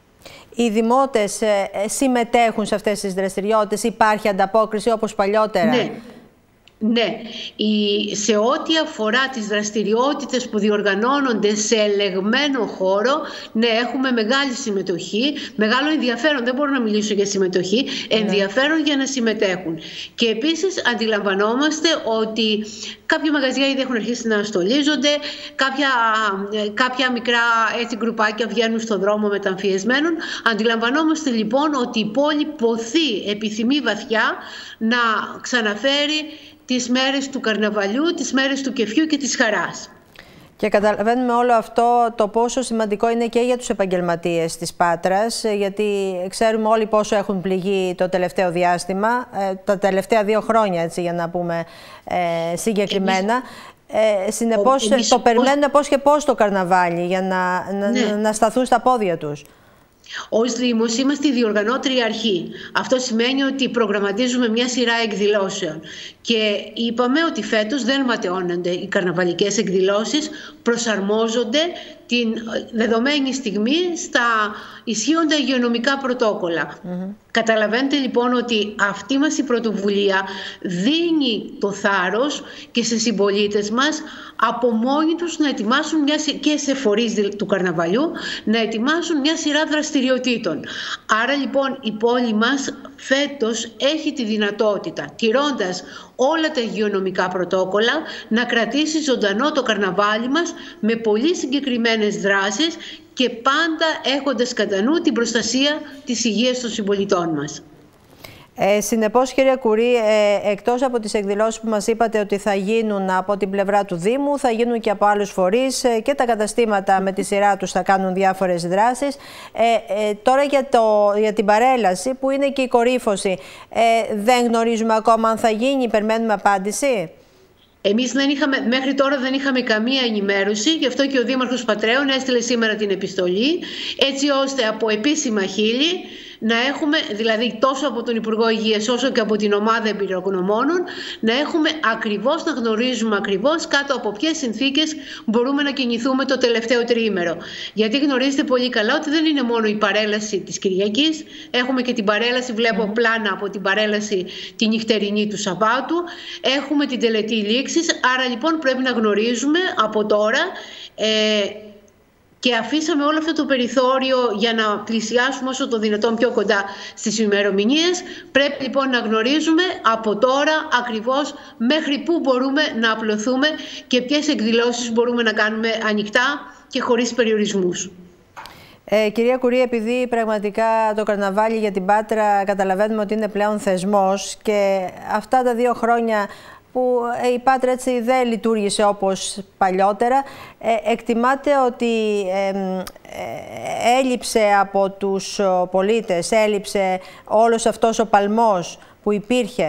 S1: Οι δημότες ε, συμμετέχουν σε αυτές τις δραστηριότητες, υπάρχει ανταπόκριση όπως παλιότερα?
S10: Ναι. Ναι, η, σε ό,τι αφορά τις δραστηριότητες που διοργανώνονται σε ελεγμένο χώρο, ναι, έχουμε μεγάλη συμμετοχή, μεγάλο ενδιαφέρον, δεν μπορώ να μιλήσω για συμμετοχή, ενδιαφέρον για να συμμετέχουν. Και επίσης αντιλαμβανόμαστε ότι κάποια μαγαζιά ήδη έχουν αρχίσει να στολίζονται, κάποια, κάποια μικρά έτσι γκρουπάκια βγαίνουν στον δρόμο μεταμφιεσμένων. Αντιλαμβανόμαστε λοιπόν ότι η πόλη ποθεί, επιθυμεί βαθιά να ξαναφέρει τις μέρες του καρναβαλιού, τις μέρες του κεφιού και της χαράς.
S1: Και καταλαβαίνουμε όλο αυτό το πόσο σημαντικό είναι και για τους επαγγελματίες της Πάτρας, γιατί ξέρουμε όλοι πόσο έχουν πληγεί το τελευταίο διάστημα, τα τελευταία δύο χρόνια, έτσι, για να πούμε ε, συγκεκριμένα. Ε, συνεπώς εμείς, το περιμένουν πώς και πώς το καρναβάλι για να, να, ναι. να σταθούν στα πόδια τους.
S10: Ως Δήμος είμαστε η διοργανώτρια αρχή. Αυτό σημαίνει ότι προγραμματίζουμε μια σειρά εκδηλώσεων. Και είπαμε ότι φέτος δεν ματαιώνονται οι καρναβαλικές εκδηλώσεις, προσαρμόζονται την δεδομένη στιγμή στα ισχύοντα υγειονομικά πρωτόκολλα. Mm-hmm. Καταλαβαίνετε λοιπόν ότι αυτή μας η πρωτοβουλία δίνει το θάρρος και σε συμπολίτες μας από μόνοι τους να ετοιμάσουν μια, και σε φορείς του καρναβαλιού να ετοιμάσουν μια σειρά δραστηριοτήτων. Άρα λοιπόν η πόλη μας φέτος έχει τη δυνατότητα, τηρώντας όλα τα υγειονομικά πρωτόκολλα, να κρατήσει ζωντανό το καρναβάλι μας με πολύ συγκεκριμένες δράσεις και πάντα έχοντας κατά νου την προστασία της υγείας των συμπολιτών μας.
S1: Ε, συνεπώς, κυρία Κουρί, ε, εκτός από τις εκδηλώσεις που μας είπατε ότι θα γίνουν από την πλευρά του Δήμου, θα γίνουν και από άλλους φορείς ε, και τα καταστήματα με τη σειρά τους θα κάνουν διάφορες δράσεις. Ε, ε, τώρα για, το, για την παρέλαση που είναι και η κορύφωση, ε, δεν γνωρίζουμε ακόμα αν θα γίνει, περιμένουμε απάντηση.
S10: Εμείς δεν είχαμε, μέχρι τώρα δεν είχαμε καμία ενημέρωση, γι' αυτό και ο Δήμαρχος Πατρέων έστειλε σήμερα την επιστολή, έτσι ώστε από επίσημα χείλη να έχουμε, δηλαδή τόσο από τον Υπουργό Υγείας όσο και από την ομάδα εμπειρογνωμόνων, να έχουμε ακριβώς, να γνωρίζουμε ακριβώς κάτω από ποιες συνθήκες μπορούμε να κινηθούμε το τελευταίο τριήμερο. Γιατί γνωρίζετε πολύ καλά ότι δεν είναι μόνο η παρέλαση της Κυριακής, έχουμε και την παρέλαση, βλέπω πλάνα από την παρέλαση τη νυχτερινή του Σαββάτου, έχουμε την τελετή λήξης, άρα λοιπόν πρέπει να γνωρίζουμε από τώρα ε, και αφήσαμε όλο αυτό το περιθώριο για να πλησιάσουμε όσο το δυνατόν πιο κοντά στις ημερομηνίες. Πρέπει λοιπόν να γνωρίζουμε από τώρα ακριβώς μέχρι πού μπορούμε να απλωθούμε και ποιες εκδηλώσεις μπορούμε να κάνουμε ανοιχτά και χωρίς περιορισμούς.
S1: Ε, κυρία Κουρί, επειδή πραγματικά το καρναβάλι για την Πάτρα καταλαβαίνουμε ότι είναι πλέον θεσμός και αυτά τα δύο χρόνια που η Πάτρα έτσι δεν λειτουργήσε όπως παλιότερα, ε, εκτιμάτε ότι ε, ε, έλειψε από τους πολίτες, έλειψε όλος αυτός ο παλμός που υπήρχε?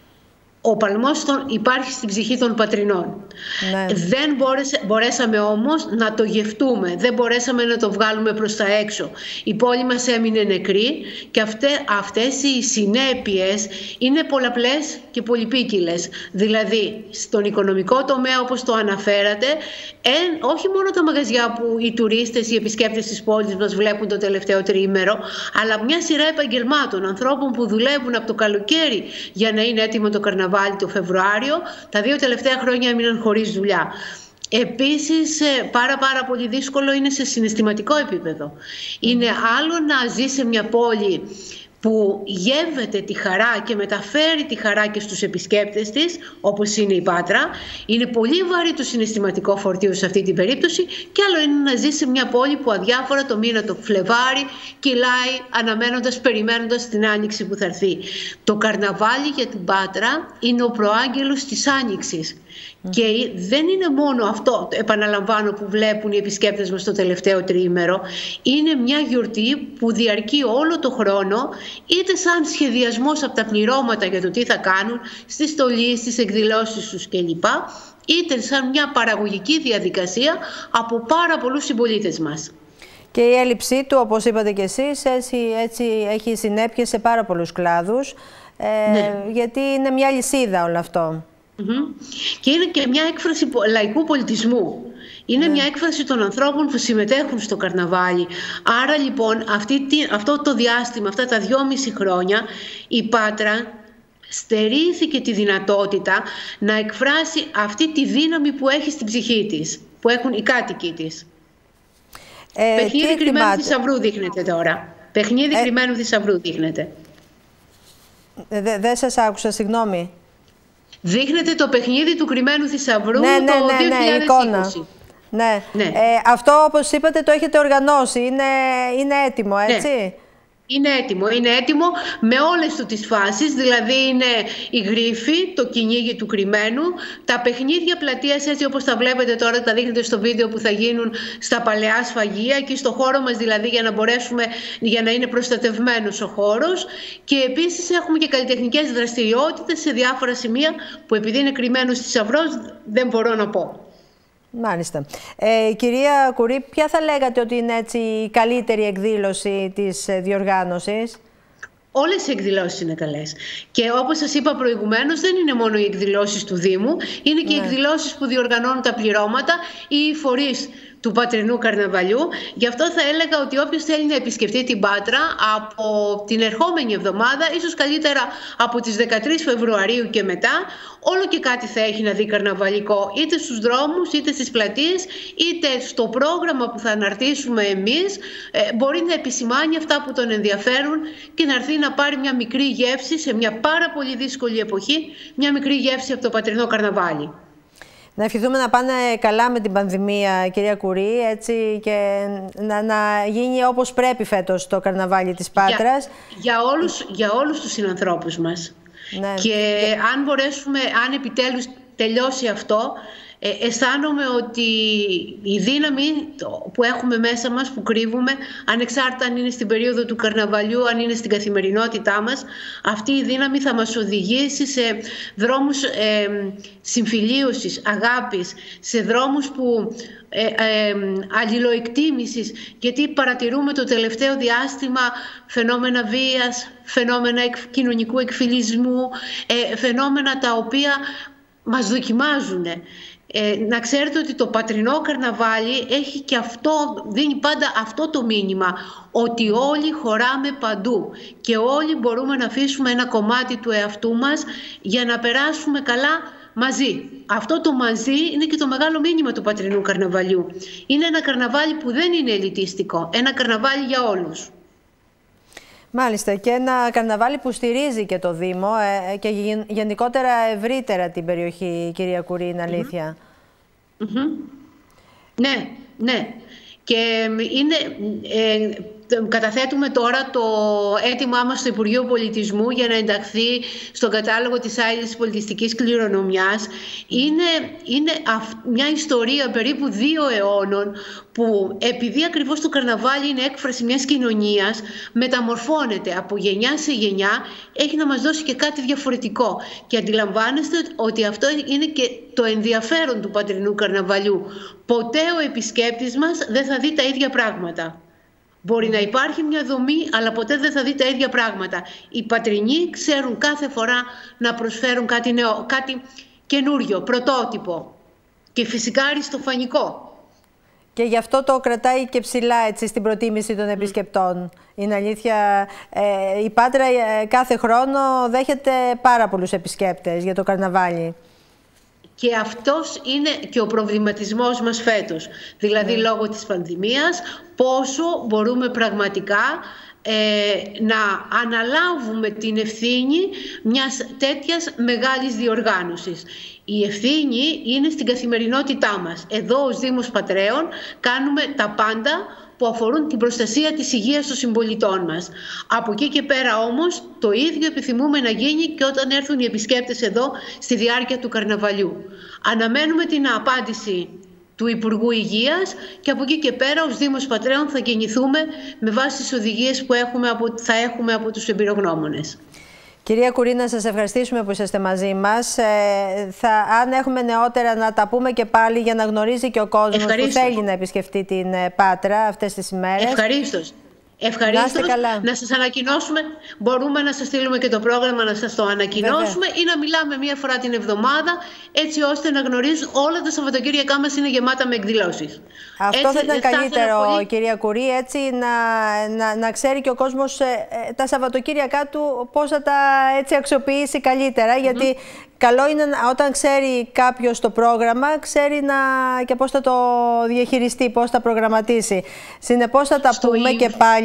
S10: Ο παλμός υπάρχει στην ψυχή των πατρινών. Ναι. Δεν μπόρεσε, μπορέσαμε όμως να το γευτούμε, δεν μπορέσαμε να το βγάλουμε προς τα έξω. Η πόλη μας έμεινε νεκρή και αυτέ, αυτές οι συνέπειες είναι πολλαπλές και πολυπίκυλες. Δηλαδή, στον οικονομικό τομέα, όπως το αναφέρατε, εν, όχι μόνο τα μαγαζιά που οι τουρίστες, οι επισκέπτες της πόλης μας βλέπουν το τελευταίο τριήμερο, αλλά μια σειρά επαγγελμάτων, ανθρώπων που δουλεύουν από το καλοκαίρι για να είναι έτοιμο το καρναβάλι το Φεβρουάριο, τα δύο τελευταία χρόνια έμειναν χωρίς δουλειά. Επίσης, πάρα πάρα πολύ δύσκολο είναι σε συναισθηματικό επίπεδο. Είναι άλλο να ζει σε μια πόλη που γεύεται τη χαρά και μεταφέρει τη χαρά και στους επισκέπτες της, όπως είναι η Πάτρα. Είναι πολύ βαρύ το συναισθηματικό φορτίο σε αυτή την περίπτωση, και άλλο είναι να ζει σε μια πόλη που αδιάφορα το μήνα το Φλεβάρι κυλάει αναμένοντας, περιμένοντας την Άνοιξη που θα έρθει. Το καρναβάλι για την Πάτρα είναι ο προάγγελος της Άνοιξης. Mm. Και δεν είναι μόνο αυτό, επαναλαμβάνω, που βλέπουν οι επισκέπτες μας το τελευταίο τριήμερο. Είναι μια γιορτή που διαρκεί όλο το χρόνο, είτε σαν σχεδιασμός από τα πληρώματα για το τι θα κάνουν, στις στολίες, στις εκδηλώσεις τους κλπ, είτε σαν μια παραγωγική διαδικασία από πάρα πολλούς συμπολίτες μας.
S1: Και η έλλειψή του, όπως είπατε και εσείς, έτσι, έτσι έχει συνέπειες σε πάρα πολλούς κλάδους, ε, ναι. γιατί είναι μια λυσίδα όλο αυτό.
S10: Mm-hmm. Και είναι και μια έκφραση λαϊκού πολιτισμού. Είναι yeah. μια έκφραση των ανθρώπων που συμμετέχουν στο καρναβάλι. Άρα λοιπόν αυτή, αυτό το διάστημα, αυτά τα δυόμιση χρόνια, η Πάτρα στερήθηκε τη δυνατότητα να εκφράσει αυτή τη δύναμη που έχει στην ψυχή της, που έχουν οι κάτοικοι της. Ε, Παιχνίδι κρυμμένου θησαυρού δείχνεται τώρα. Παιχνίδι ε... κρυμμένου θησαυρού δείχνεται.
S1: Ε, δεν δε σας άκουσα, συγγνώμη.
S10: Δείχνετε το παιχνίδι του κρυμμένου θησαυρού,
S1: ναι, ναι,
S10: το
S1: ναι,
S10: δύο χιλιάδες είκοσι.
S1: Ναι, ναι.
S10: ναι.
S1: Ε, αυτό, όπως είπατε, το έχετε οργανώσει. Είναι, είναι έτοιμο, έτσι.
S10: Ναι. Είναι έτοιμο, είναι έτοιμο με όλες του τις φάσεις, δηλαδή είναι η γρίφη, το κυνήγι του κρυμμένου, τα παιχνίδια πλατείας έτσι όπως τα βλέπετε τώρα, τα δείχνετε στο βίντεο που θα γίνουν στα παλαιά σφαγεία και στο χώρο μας, δηλαδή για να μπορέσουμε, για να είναι προστατευμένος ο χώρος, και επίσης έχουμε και καλλιτεχνικές δραστηριότητες σε διάφορα σημεία που επειδή είναι κρυμμένος θησαυρός δεν μπορώ να πω.
S1: Μάλιστα. Ε, κυρία Κουρί, ποια θα λέγατε ότι είναι έτσι η καλύτερη εκδήλωση της διοργάνωσης?
S10: Όλες οι εκδηλώσεις είναι καλές. Και όπως σας είπα προηγουμένως, δεν είναι μόνο οι εκδηλώσεις του Δήμου, είναι και ναι. οι εκδηλώσεις που διοργανώνουν τα πληρώματα ή οι φορείς του Πατρινού Καρναβαλιού. Γι' αυτό θα έλεγα ότι όποιος θέλει να επισκεφτεί την Πάτρα από την ερχόμενη εβδομάδα, ίσως καλύτερα από τις δεκατρείς Φεβρουαρίου και μετά, όλο και κάτι θα έχει να δει καρναβαλικό, είτε στους δρόμους, είτε στις πλατείες, είτε στο πρόγραμμα που θα αναρτήσουμε εμείς. Ε, μπορεί να επισημάνει αυτά που τον ενδιαφέρουν και να έρθει να πάρει μια μικρή γεύση σε μια πάρα πολύ δύσκολη εποχή, μια μικρή γεύση από το Πατρινό Καρναβάλι.
S1: Να ευχηθούμε να πάνε καλά με την πανδημία, κυρία Κουρί, έτσι, και να, να γίνει όπως πρέπει φέτος το καρναβάλι της Πάτρας.
S10: Για, για, όλους, για όλους τους συνανθρώπους μας. Ναι. Και αν μπορέσουμε, αν επιτέλους τελειώσει αυτό, ε, αισθάνομαι ότι η δύναμη που έχουμε μέσα μας, που κρύβουμε, ανεξάρτητα αν είναι στην περίοδο του καρναβαλιού, αν είναι στην καθημερινότητά μας, αυτή η δύναμη θα μας οδηγήσει σε δρόμους ε, συμφιλίωσης, αγάπης, σε δρόμους που ε, ε, αλληλοεκτίμησης, γιατί παρατηρούμε το τελευταίο διάστημα φαινόμενα βίας, φαινόμενα εκ, κοινωνικού εκφυλισμού, ε, φαινόμενα τα οποία μας δοκιμάζουν. Ε, να ξέρετε ότι το Πατρινό Καρναβάλι έχει και αυτό, δίνει πάντα αυτό το μήνυμα, ότι όλοι χωράμε παντού και όλοι μπορούμε να αφήσουμε ένα κομμάτι του εαυτού μας για να περάσουμε καλά μαζί. Αυτό το μαζί είναι και το μεγάλο μήνυμα του Πατρινού Καρναβαλιού. Είναι ένα καρναβάλι που δεν είναι ελιτίστικο, ένα καρναβάλι για όλους.
S1: Μάλιστα, και ένα καρναβάλι που στηρίζει και το Δήμο ε, και γενικότερα ευρύτερα την περιοχή, κυρία Κουρί, είναι αλήθεια.
S10: Mm-hmm. Mm-hmm. Ναι, ναι. Και είναι, ε, καταθέτουμε τώρα το αίτημά μας στο Υπουργείο Πολιτισμού για να ενταχθεί στον κατάλογο της άειλης πολιτιστικής κληρονομιάς. Είναι, είναι μια ιστορία περίπου δύο αιώνων που, επειδή ακριβώς το καρναβάλι είναι έκφραση μιας κοινωνίας, μεταμορφώνεται από γενιά σε γενιά, έχει να μας δώσει και κάτι διαφορετικό. Και αντιλαμβάνεστε ότι αυτό είναι και το ενδιαφέρον του Πατρινού Καρναβαλιού. Ποτέ ο επισκέπτης μας δεν θα δει τα ίδια πράγματα. Μπορεί να υπάρχει μια δομή, αλλά ποτέ δεν θα δει τα ίδια πράγματα. Οι Πατρινοί ξέρουν κάθε φορά να προσφέρουν κάτι νέο, κάτι καινούριο, πρωτότυπο και φυσικά αριστοφανικό.
S1: Και γι' αυτό το κρατάει και ψηλά, έτσι, στην προτίμηση των επισκεπτών. Είναι αλήθεια, ε, η Πάτρα ε, κάθε χρόνο δέχεται πάρα πολλούς επισκέπτες για το καρναβάλι.
S10: Και αυτός είναι και ο προβληματισμός μας φέτος. Δηλαδή, mm. λόγω της πανδημίας, πόσο μπορούμε πραγματικά ε, να αναλάβουμε την ευθύνη μιας τέτοιας μεγάλης διοργάνωσης. Η ευθύνη είναι στην καθημερινότητά μας. Εδώ ως Δήμος Πατρέων κάνουμε τα πάντα που αφορούν την προστασία της υγείας των συμπολιτών μας. Από εκεί και πέρα όμως το ίδιο επιθυμούμε να γίνει και όταν έρθουν οι επισκέπτες εδώ στη διάρκεια του καρναβαλιού. Αναμένουμε την απάντηση του Υπουργού Υγείας και από εκεί και πέρα ως Δήμος Πατρέων θα κινηθούμε με βάση τις οδηγίες που έχουμε από, θα έχουμε από τους εμπειρογνώμονες.
S1: Κυρία Κουρί, να σας ευχαριστήσουμε που είσαστε μαζί μας. Ε, θα, αν έχουμε νεότερα να τα πούμε και πάλι για να γνωρίζει και ο κόσμος που θέλει να επισκεφτεί την Πάτρα αυτές τις ημέρες.
S10: Ευχαρίστως. Ευχαρίστως να, να σας ανακοινώσουμε, μπορούμε να σας στείλουμε και το πρόγραμμα να σας το ανακοινώσουμε. Βέβαια. Ή να μιλάμε μία φορά την εβδομάδα, έτσι ώστε να γνωρίζουν όλα τα Σαββατοκύριακά μας είναι γεμάτα με εκδηλώσεις.
S1: Αυτό έτσι, θα ήταν καλύτερο, πολύ... κυρία Κουρί, έτσι να, να, να ξέρει και ο κόσμος ε, τα Σαββατοκύριακά του πώς θα τα έτσι, αξιοποιήσει καλύτερα, mm-hmm. γιατί καλό είναι όταν ξέρει κάποιος το πρόγραμμα, ξέρει να, και πώς θα το διαχειριστεί, πώς θα προγραμματίσει. Συνεπώς θα τα στο πούμε info. Και πάλι.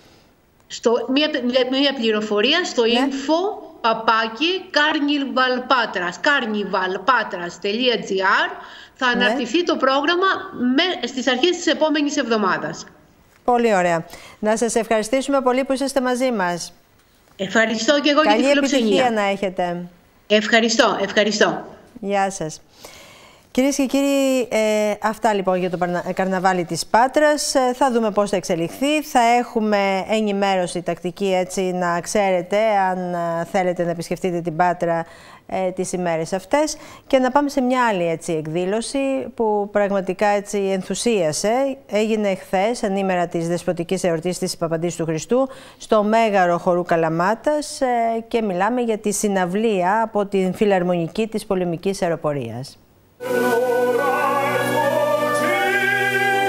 S10: Στο, μία, μία πληροφορία στο ναι. info παπάκι carnivalpatras carnivalpatras τελεία gr θα αναρτηθεί ναι. το πρόγραμμα με, στις αρχές της επόμενης εβδομάδας.
S1: Πολύ ωραία. Να σας ευχαριστήσουμε πολύ που είσαστε μαζί μας.
S10: Ευχαριστώ και εγώ για τη φιλοξενία.
S1: Καλή επιτυχία να έχετε.
S10: Ευχαριστώ, ευχαριστώ.
S1: Γεια σας. Κυρίες και κύριοι, ε, αυτά λοιπόν για το καρναβάλι της Πάτρας. Ε, θα δούμε πώς θα εξελιχθεί. Θα έχουμε ενημέρωση τακτική, έτσι να ξέρετε αν ε, θέλετε να επισκεφτείτε την Πάτρα ε, τις ημέρες αυτές. Και να πάμε σε μια άλλη έτσι, εκδήλωση που πραγματικά έτσι, ενθουσίασε. Έγινε χθες, ανήμερα της Δεσποτικής Εορτής της Παπαντήσου του Χριστού, στο Μέγαρο Χορού Καλαμάτας ε, και μιλάμε για τη συναυλία από την Φιλαρμονική της Πολεμικής Αεροπορίας.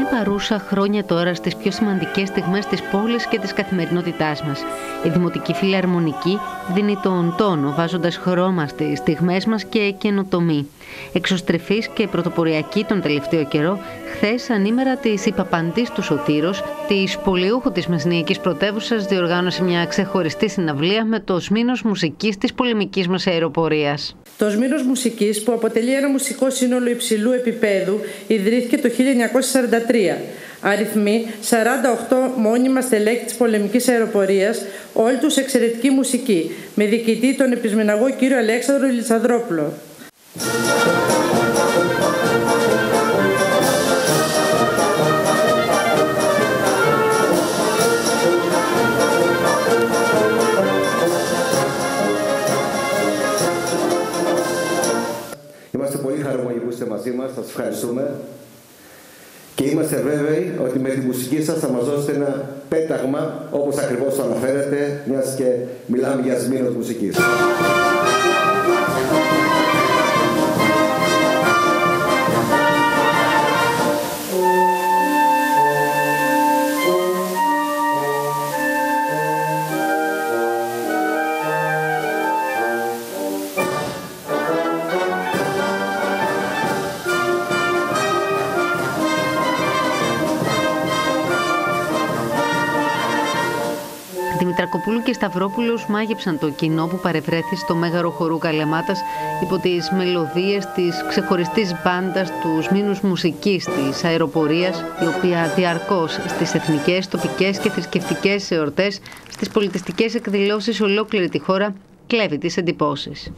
S2: παρούσα χρόνια τώρα στις πιο σημαντικές στιγμές της πόλης και της καθημερινότητάς μας. Η Δημοτική Φιλαρμονική δίνει τον τόνο, βάζοντας χρώμα στις στιγμές μας και καινοτομή. Εξωστρεφής και πρωτοποριακή τον τελευταίο καιρό, χθες ανήμερα της Ιπαπαντής του Σωτήρος, της πολιούχου της Μεσσηνιακής Πρωτεύουσας, διοργάνωσε μια ξεχωριστή συναυλία με το Σμήνος Μουσικής της πολεμικής μας αεροπορίας.
S11: Το Σμήνος Μουσικής, που αποτελεί ένα μουσικό σύνολο υψηλού επίπεδου, ιδρύθηκε το χίλια εννιακόσια σαράντα τρία. Αριθμεί σαράντα οκτώ μόνιμα στελέχη της πολεμικής αεροπορίας, όλοι τους εξαιρετική μουσική, με διοικητή τον επισμηναγό κύριο Αλέξανδρο Λιτσανδρόπουλο.
S12: Είμαστε πολύ χαρούμενοι που είστε μαζί μας, σας ευχαριστούμε και είμαστε βέβαιοι ότι με τη μουσική σας θα μας δώσετε ένα πέταγμα, όπως ακριβώς το αναφέρετε, μιας και μιλάμε για Σμήνος Μουσικής.
S2: Δημητρακοπούλου και Σταυρόπουλος μάγεψαν το κοινό που παρευρέθη στο μέγαρο χορού Καλαμάτας υπό τις μελωδίες της ξεχωριστής μπάντας του Σμήνους Μουσικής της αεροπορίας, η οποία διαρκώς στις εθνικές, τοπικές και θρησκευτικές εορτές, στις πολιτιστικές εκδηλώσεις σε ολόκληρη τη χώρα κλέβει τις εντυπώσεις.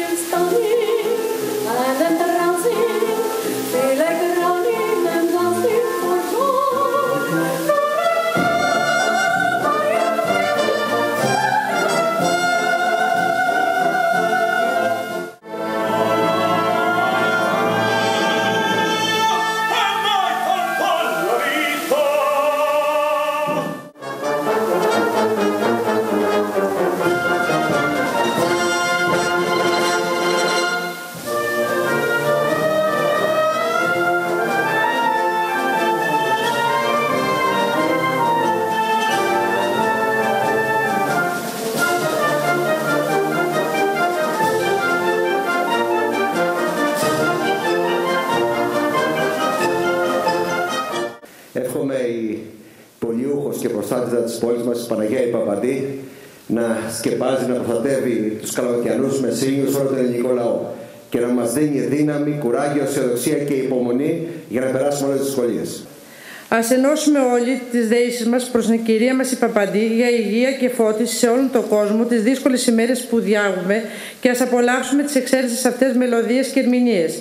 S12: Εύχομαι η πολιούχος και προστάτηδα της πόλης μας, η Παναγία Ιπαπαντή, να σκεπάζει, να προστατεύει τους καλαματιανούς μεσήλιους, όλο τον ελληνικό λαό και να μας δίνει δύναμη, κουράγιο, αισιοδοξία και υπομονή για να περάσουμε όλες τις δυσκολίες.
S11: Ας ενώσουμε όλοι τις δεήσεις μας προς την Κυρία μας Ιπαπαντή για υγεία και φώτιση σε όλον τον κόσμο τις δύσκολες ημέρες που διάγουμε και ας απολαύσουμε τις εξαίρετες αυτές μελωδίες και ερμηνείες.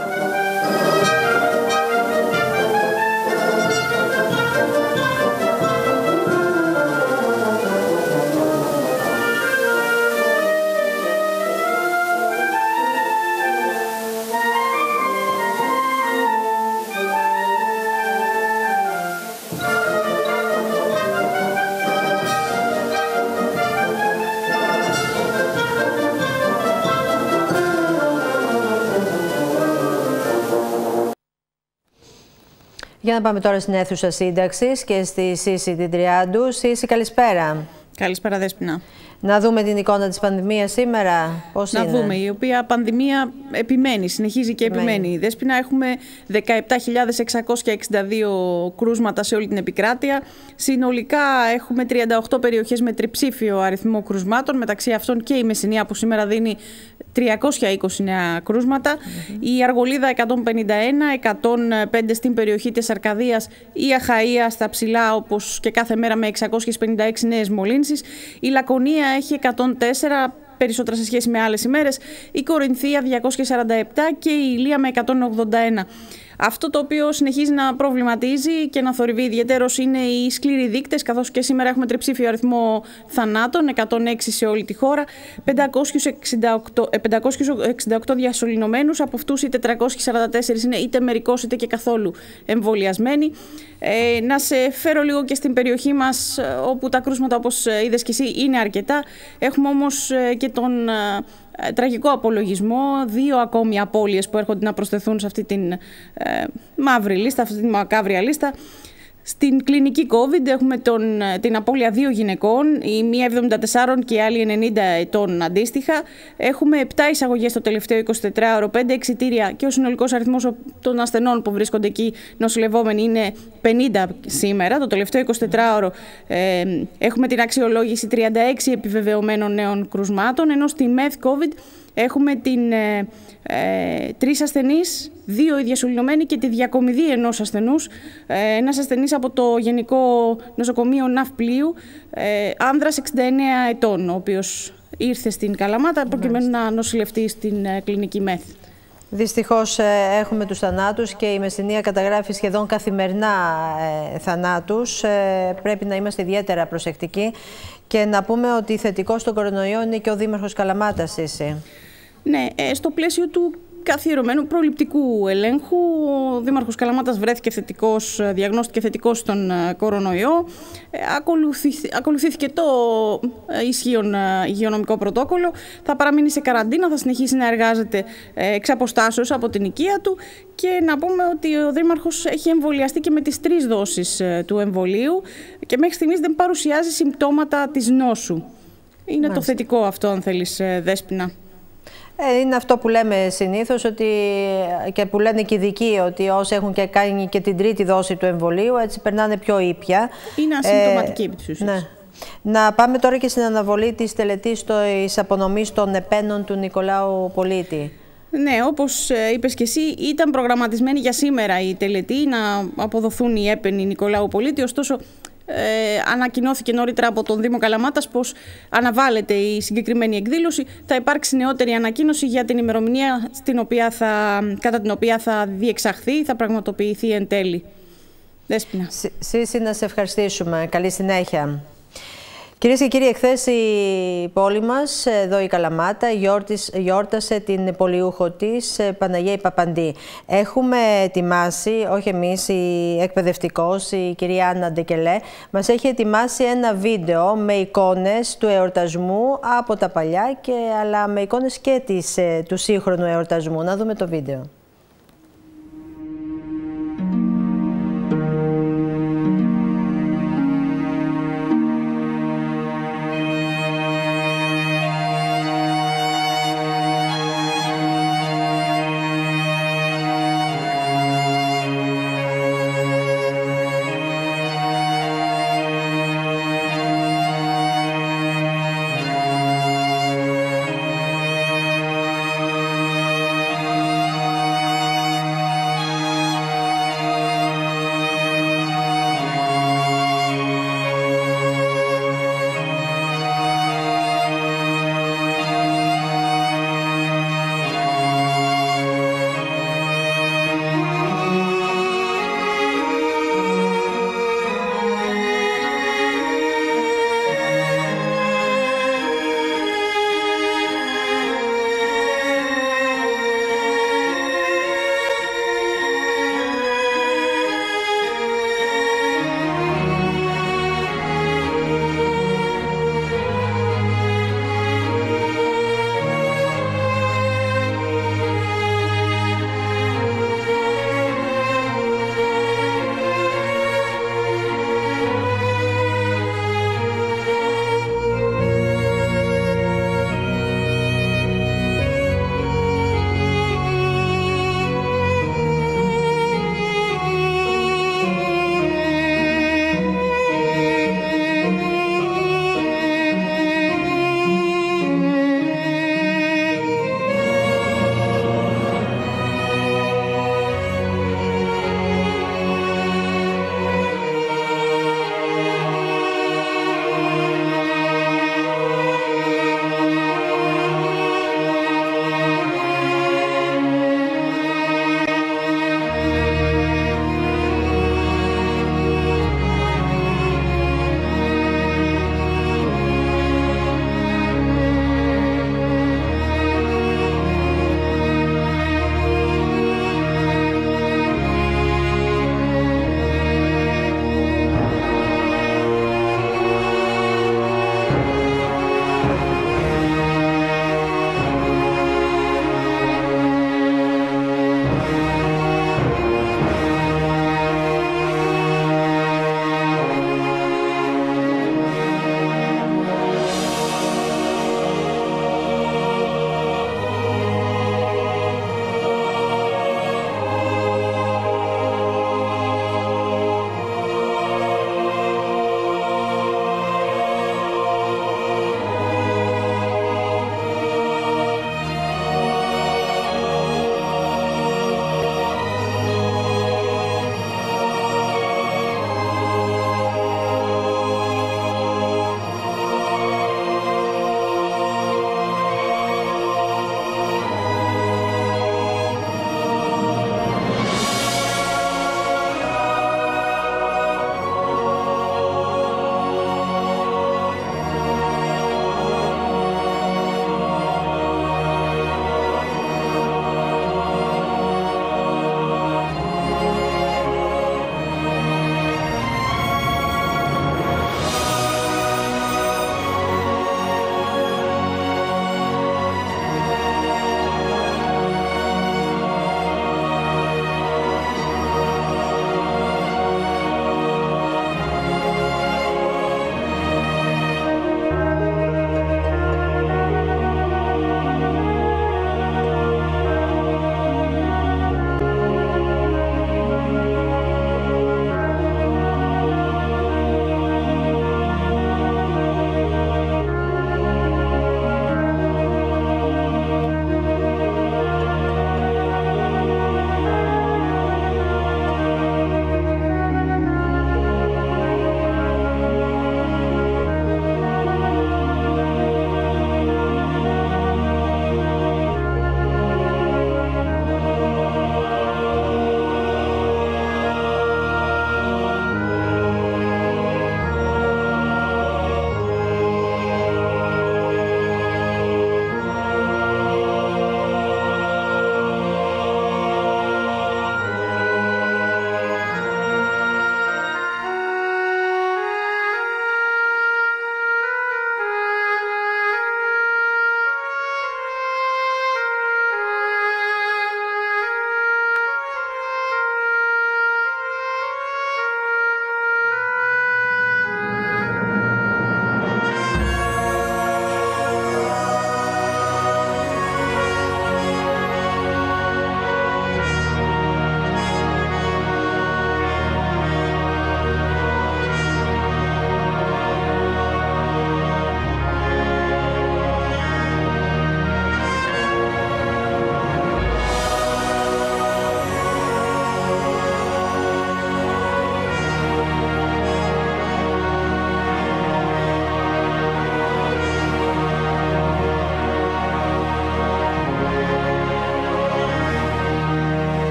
S1: Για να πάμε τώρα στην αίθουσα σύνταξης και στη Σύση την Τριάντου. Σύση, καλησπέρα.
S24: Καλησπέρα, Δέσποινα.
S1: Να δούμε την εικόνα της πανδημίας σήμερα. Πώς
S24: να
S1: είναι?
S24: δούμε, η οποία πανδημία επιμένει, συνεχίζει και επιμένει. επιμένει. Δέσποινα, έχουμε δεκαεπτά χιλιάδες εξακόσια εξήντα δύο κρούσματα σε όλη την επικράτεια. Συνολικά έχουμε τριάντα οκτώ περιοχές με τριψήφιο αριθμό κρουσμάτων, μεταξύ αυτών και η Μεσσηνία που σήμερα δίνει τριακόσια είκοσι νέα κρούσματα. Mm-hmm. Η Αργολίδα εκατόν πενήντα ένα, εκατόν πέντε στην περιοχή της Αρκαδίας, η Αχαΐα στα ψηλά όπως και κάθε μέρα με εξακόσιες πενήντα έξι νέες μολύνσεις. Η Λακωνία έχει εκατόν τέσσερα, περισσότερα σε σχέση με άλλες ημέρες. Η Κορινθία διακόσια σαράντα επτά και η Ηλία με εκατόν ογδόντα ένα. Αυτό το οποίο συνεχίζει να προβληματίζει και να θορυβεί ιδιαιτέρως είναι οι σκληροί δείκτες, καθώς και σήμερα έχουμε τριψήφιο αριθμό θανάτων, εκατόν έξι σε όλη τη χώρα, πεντακόσιους εξήντα οκτώ διασωληνωμένους, από αυτούς οι τετρακόσιοι σαράντα τέσσερα είναι είτε μερικώς είτε και καθόλου εμβολιασμένοι. Ε, να σε φέρω λίγο και στην περιοχή μας, όπου τα κρούσματα, όπως είδες και εσύ, είναι αρκετά. Έχουμε όμως και τον ε, τραγικό απολογισμό, δύο ακόμη απώλειες που έρχονται να προσθεθούν σε αυτή την ε, μαύρη λίστα, αυτή την μακάβρια λίστα. Στην κλινική COVID έχουμε τον, την απώλεια δύο γυναικών, η μία εβδομήντα τεσσάρων και η άλλη ενενήντα ετών αντίστοιχα. Έχουμε επτά εισαγωγές το τελευταίο εικοσιτετράωρο, πέντε εξιτήρια και ο συνολικός αριθμός των ασθενών που βρίσκονται εκεί νοσηλευόμενοι είναι πενήντα σήμερα. Το τελευταίο εικοσιτετράωρο ε, έχουμε την αξιολόγηση τριάντα έξι επιβεβαιωμένων νέων κρουσμάτων, ενώ στη Meth COVID έχουμε την, ε, ε, τρεις ασθενείς, δύο ιδιασωληνωμένοι και τη διακομιδή ενός ασθενούς. Ε, ένας ασθενής από το Γενικό Νοσοκομείο Ναυπλίου, ε, άνδρας εξήντα εννέα ετών, ο οποίος ήρθε στην Καλαμάτα προκειμένου να νοσηλευτεί στην ε, κλινική ΜΕΘ.
S1: Δυστυχώς έχουμε τους θανάτους και η Μεσσηνία καταγράφει σχεδόν καθημερινά ε, θανάτους. Ε, πρέπει να είμαστε ιδιαίτερα προσεκτικοί και να πούμε ότι θετικό στον κορονοϊό είναι και ο Δήμαρχος Καλαμάτας, εσύ.
S24: Ναι, ε, στο πλαίσιο του καθιερωμένου προληπτικού ελέγχου, ο Δήμαρχος Καλαμάτας βρέθηκε θετικός, διαγνώστηκε θετικός στον κορονοϊό. Ε, ακολουθήθη, ακολουθήθηκε το ισχύον υγειονομικό πρωτόκολλο. Θα παραμείνει σε καραντίνα, θα συνεχίσει να εργάζεται εξ αποστάσεως από την οικία του. Και να πούμε ότι ο Δήμαρχος έχει εμβολιαστεί και με τις τρεις δόσεις του εμβολίου και μέχρι στιγμής δεν παρουσιάζει συμπτώματα της νόσου. Είναι Μάλιστα. το θετικό αυτό, αν θέλεις, Δέσποινα.
S1: Είναι αυτό που λέμε συνήθως ότι, και που λένε και οι ειδικοί, ότι όσοι έχουν και κάνει και την τρίτη δόση του εμβολίου, έτσι περνάνε πιο ήπια.
S24: Είναι ασυμπτωματική ε, επί της ουσίας.
S1: Ναι. Να πάμε τώρα και στην αναβολή της τελετής της απονομής των επένων του Νικολάου Πολίτη.
S24: Ναι, όπως είπες και εσύ, ήταν προγραμματισμένη για σήμερα η τελετή, να αποδοθούν οι έπαινοι Νικολάου Πολίτη, ωστόσο Ε, ανακοινώθηκε νωρίτερα από τον Δήμο Καλαμάτας πως αναβάλλεται η συγκεκριμένη εκδήλωση. Θα υπάρξει νεότερη ανακοίνωση για την ημερομηνία στην οποία θα, κατά την οποία θα διεξαχθεί, θα πραγματοποιηθεί εν τέλει. Δέσποινα.
S1: Σύση, να σε ευχαριστήσουμε. Καλή συνέχεια. Κυρίες και κύριοι, εχθές η πόλη μας, εδώ η Καλαμάτα, γιόρτασε την πολιούχο της, Παναγία Παπαντή. Έχουμε ετοιμάσει, όχι εμείς, η εκπαιδευτικός, η κυρία Άννα Ντεκελέ, μας έχει ετοιμάσει ένα βίντεο με εικόνες του εορτασμού από τα παλιά, και, αλλά με εικόνες και της, του σύγχρονου εορτασμού. Να δούμε το βίντεο.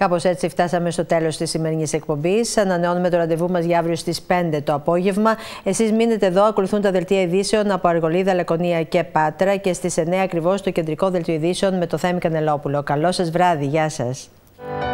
S1: Κάπως έτσι φτάσαμε στο τέλος της σημερινής εκπομπής. Ανανεώνουμε το ραντεβού μας για αύριο στις πέντε το απόγευμα. Εσείς μείνετε εδώ, ακολουθούν τα δελτία ειδήσεων από Αργολίδα, Λακωνία και Πάτρα και στις εννέα ακριβώς το κεντρικό δελτίο ειδήσεων με το Θέμη Κανελόπουλο. Καλό σας βράδυ, γεια σας.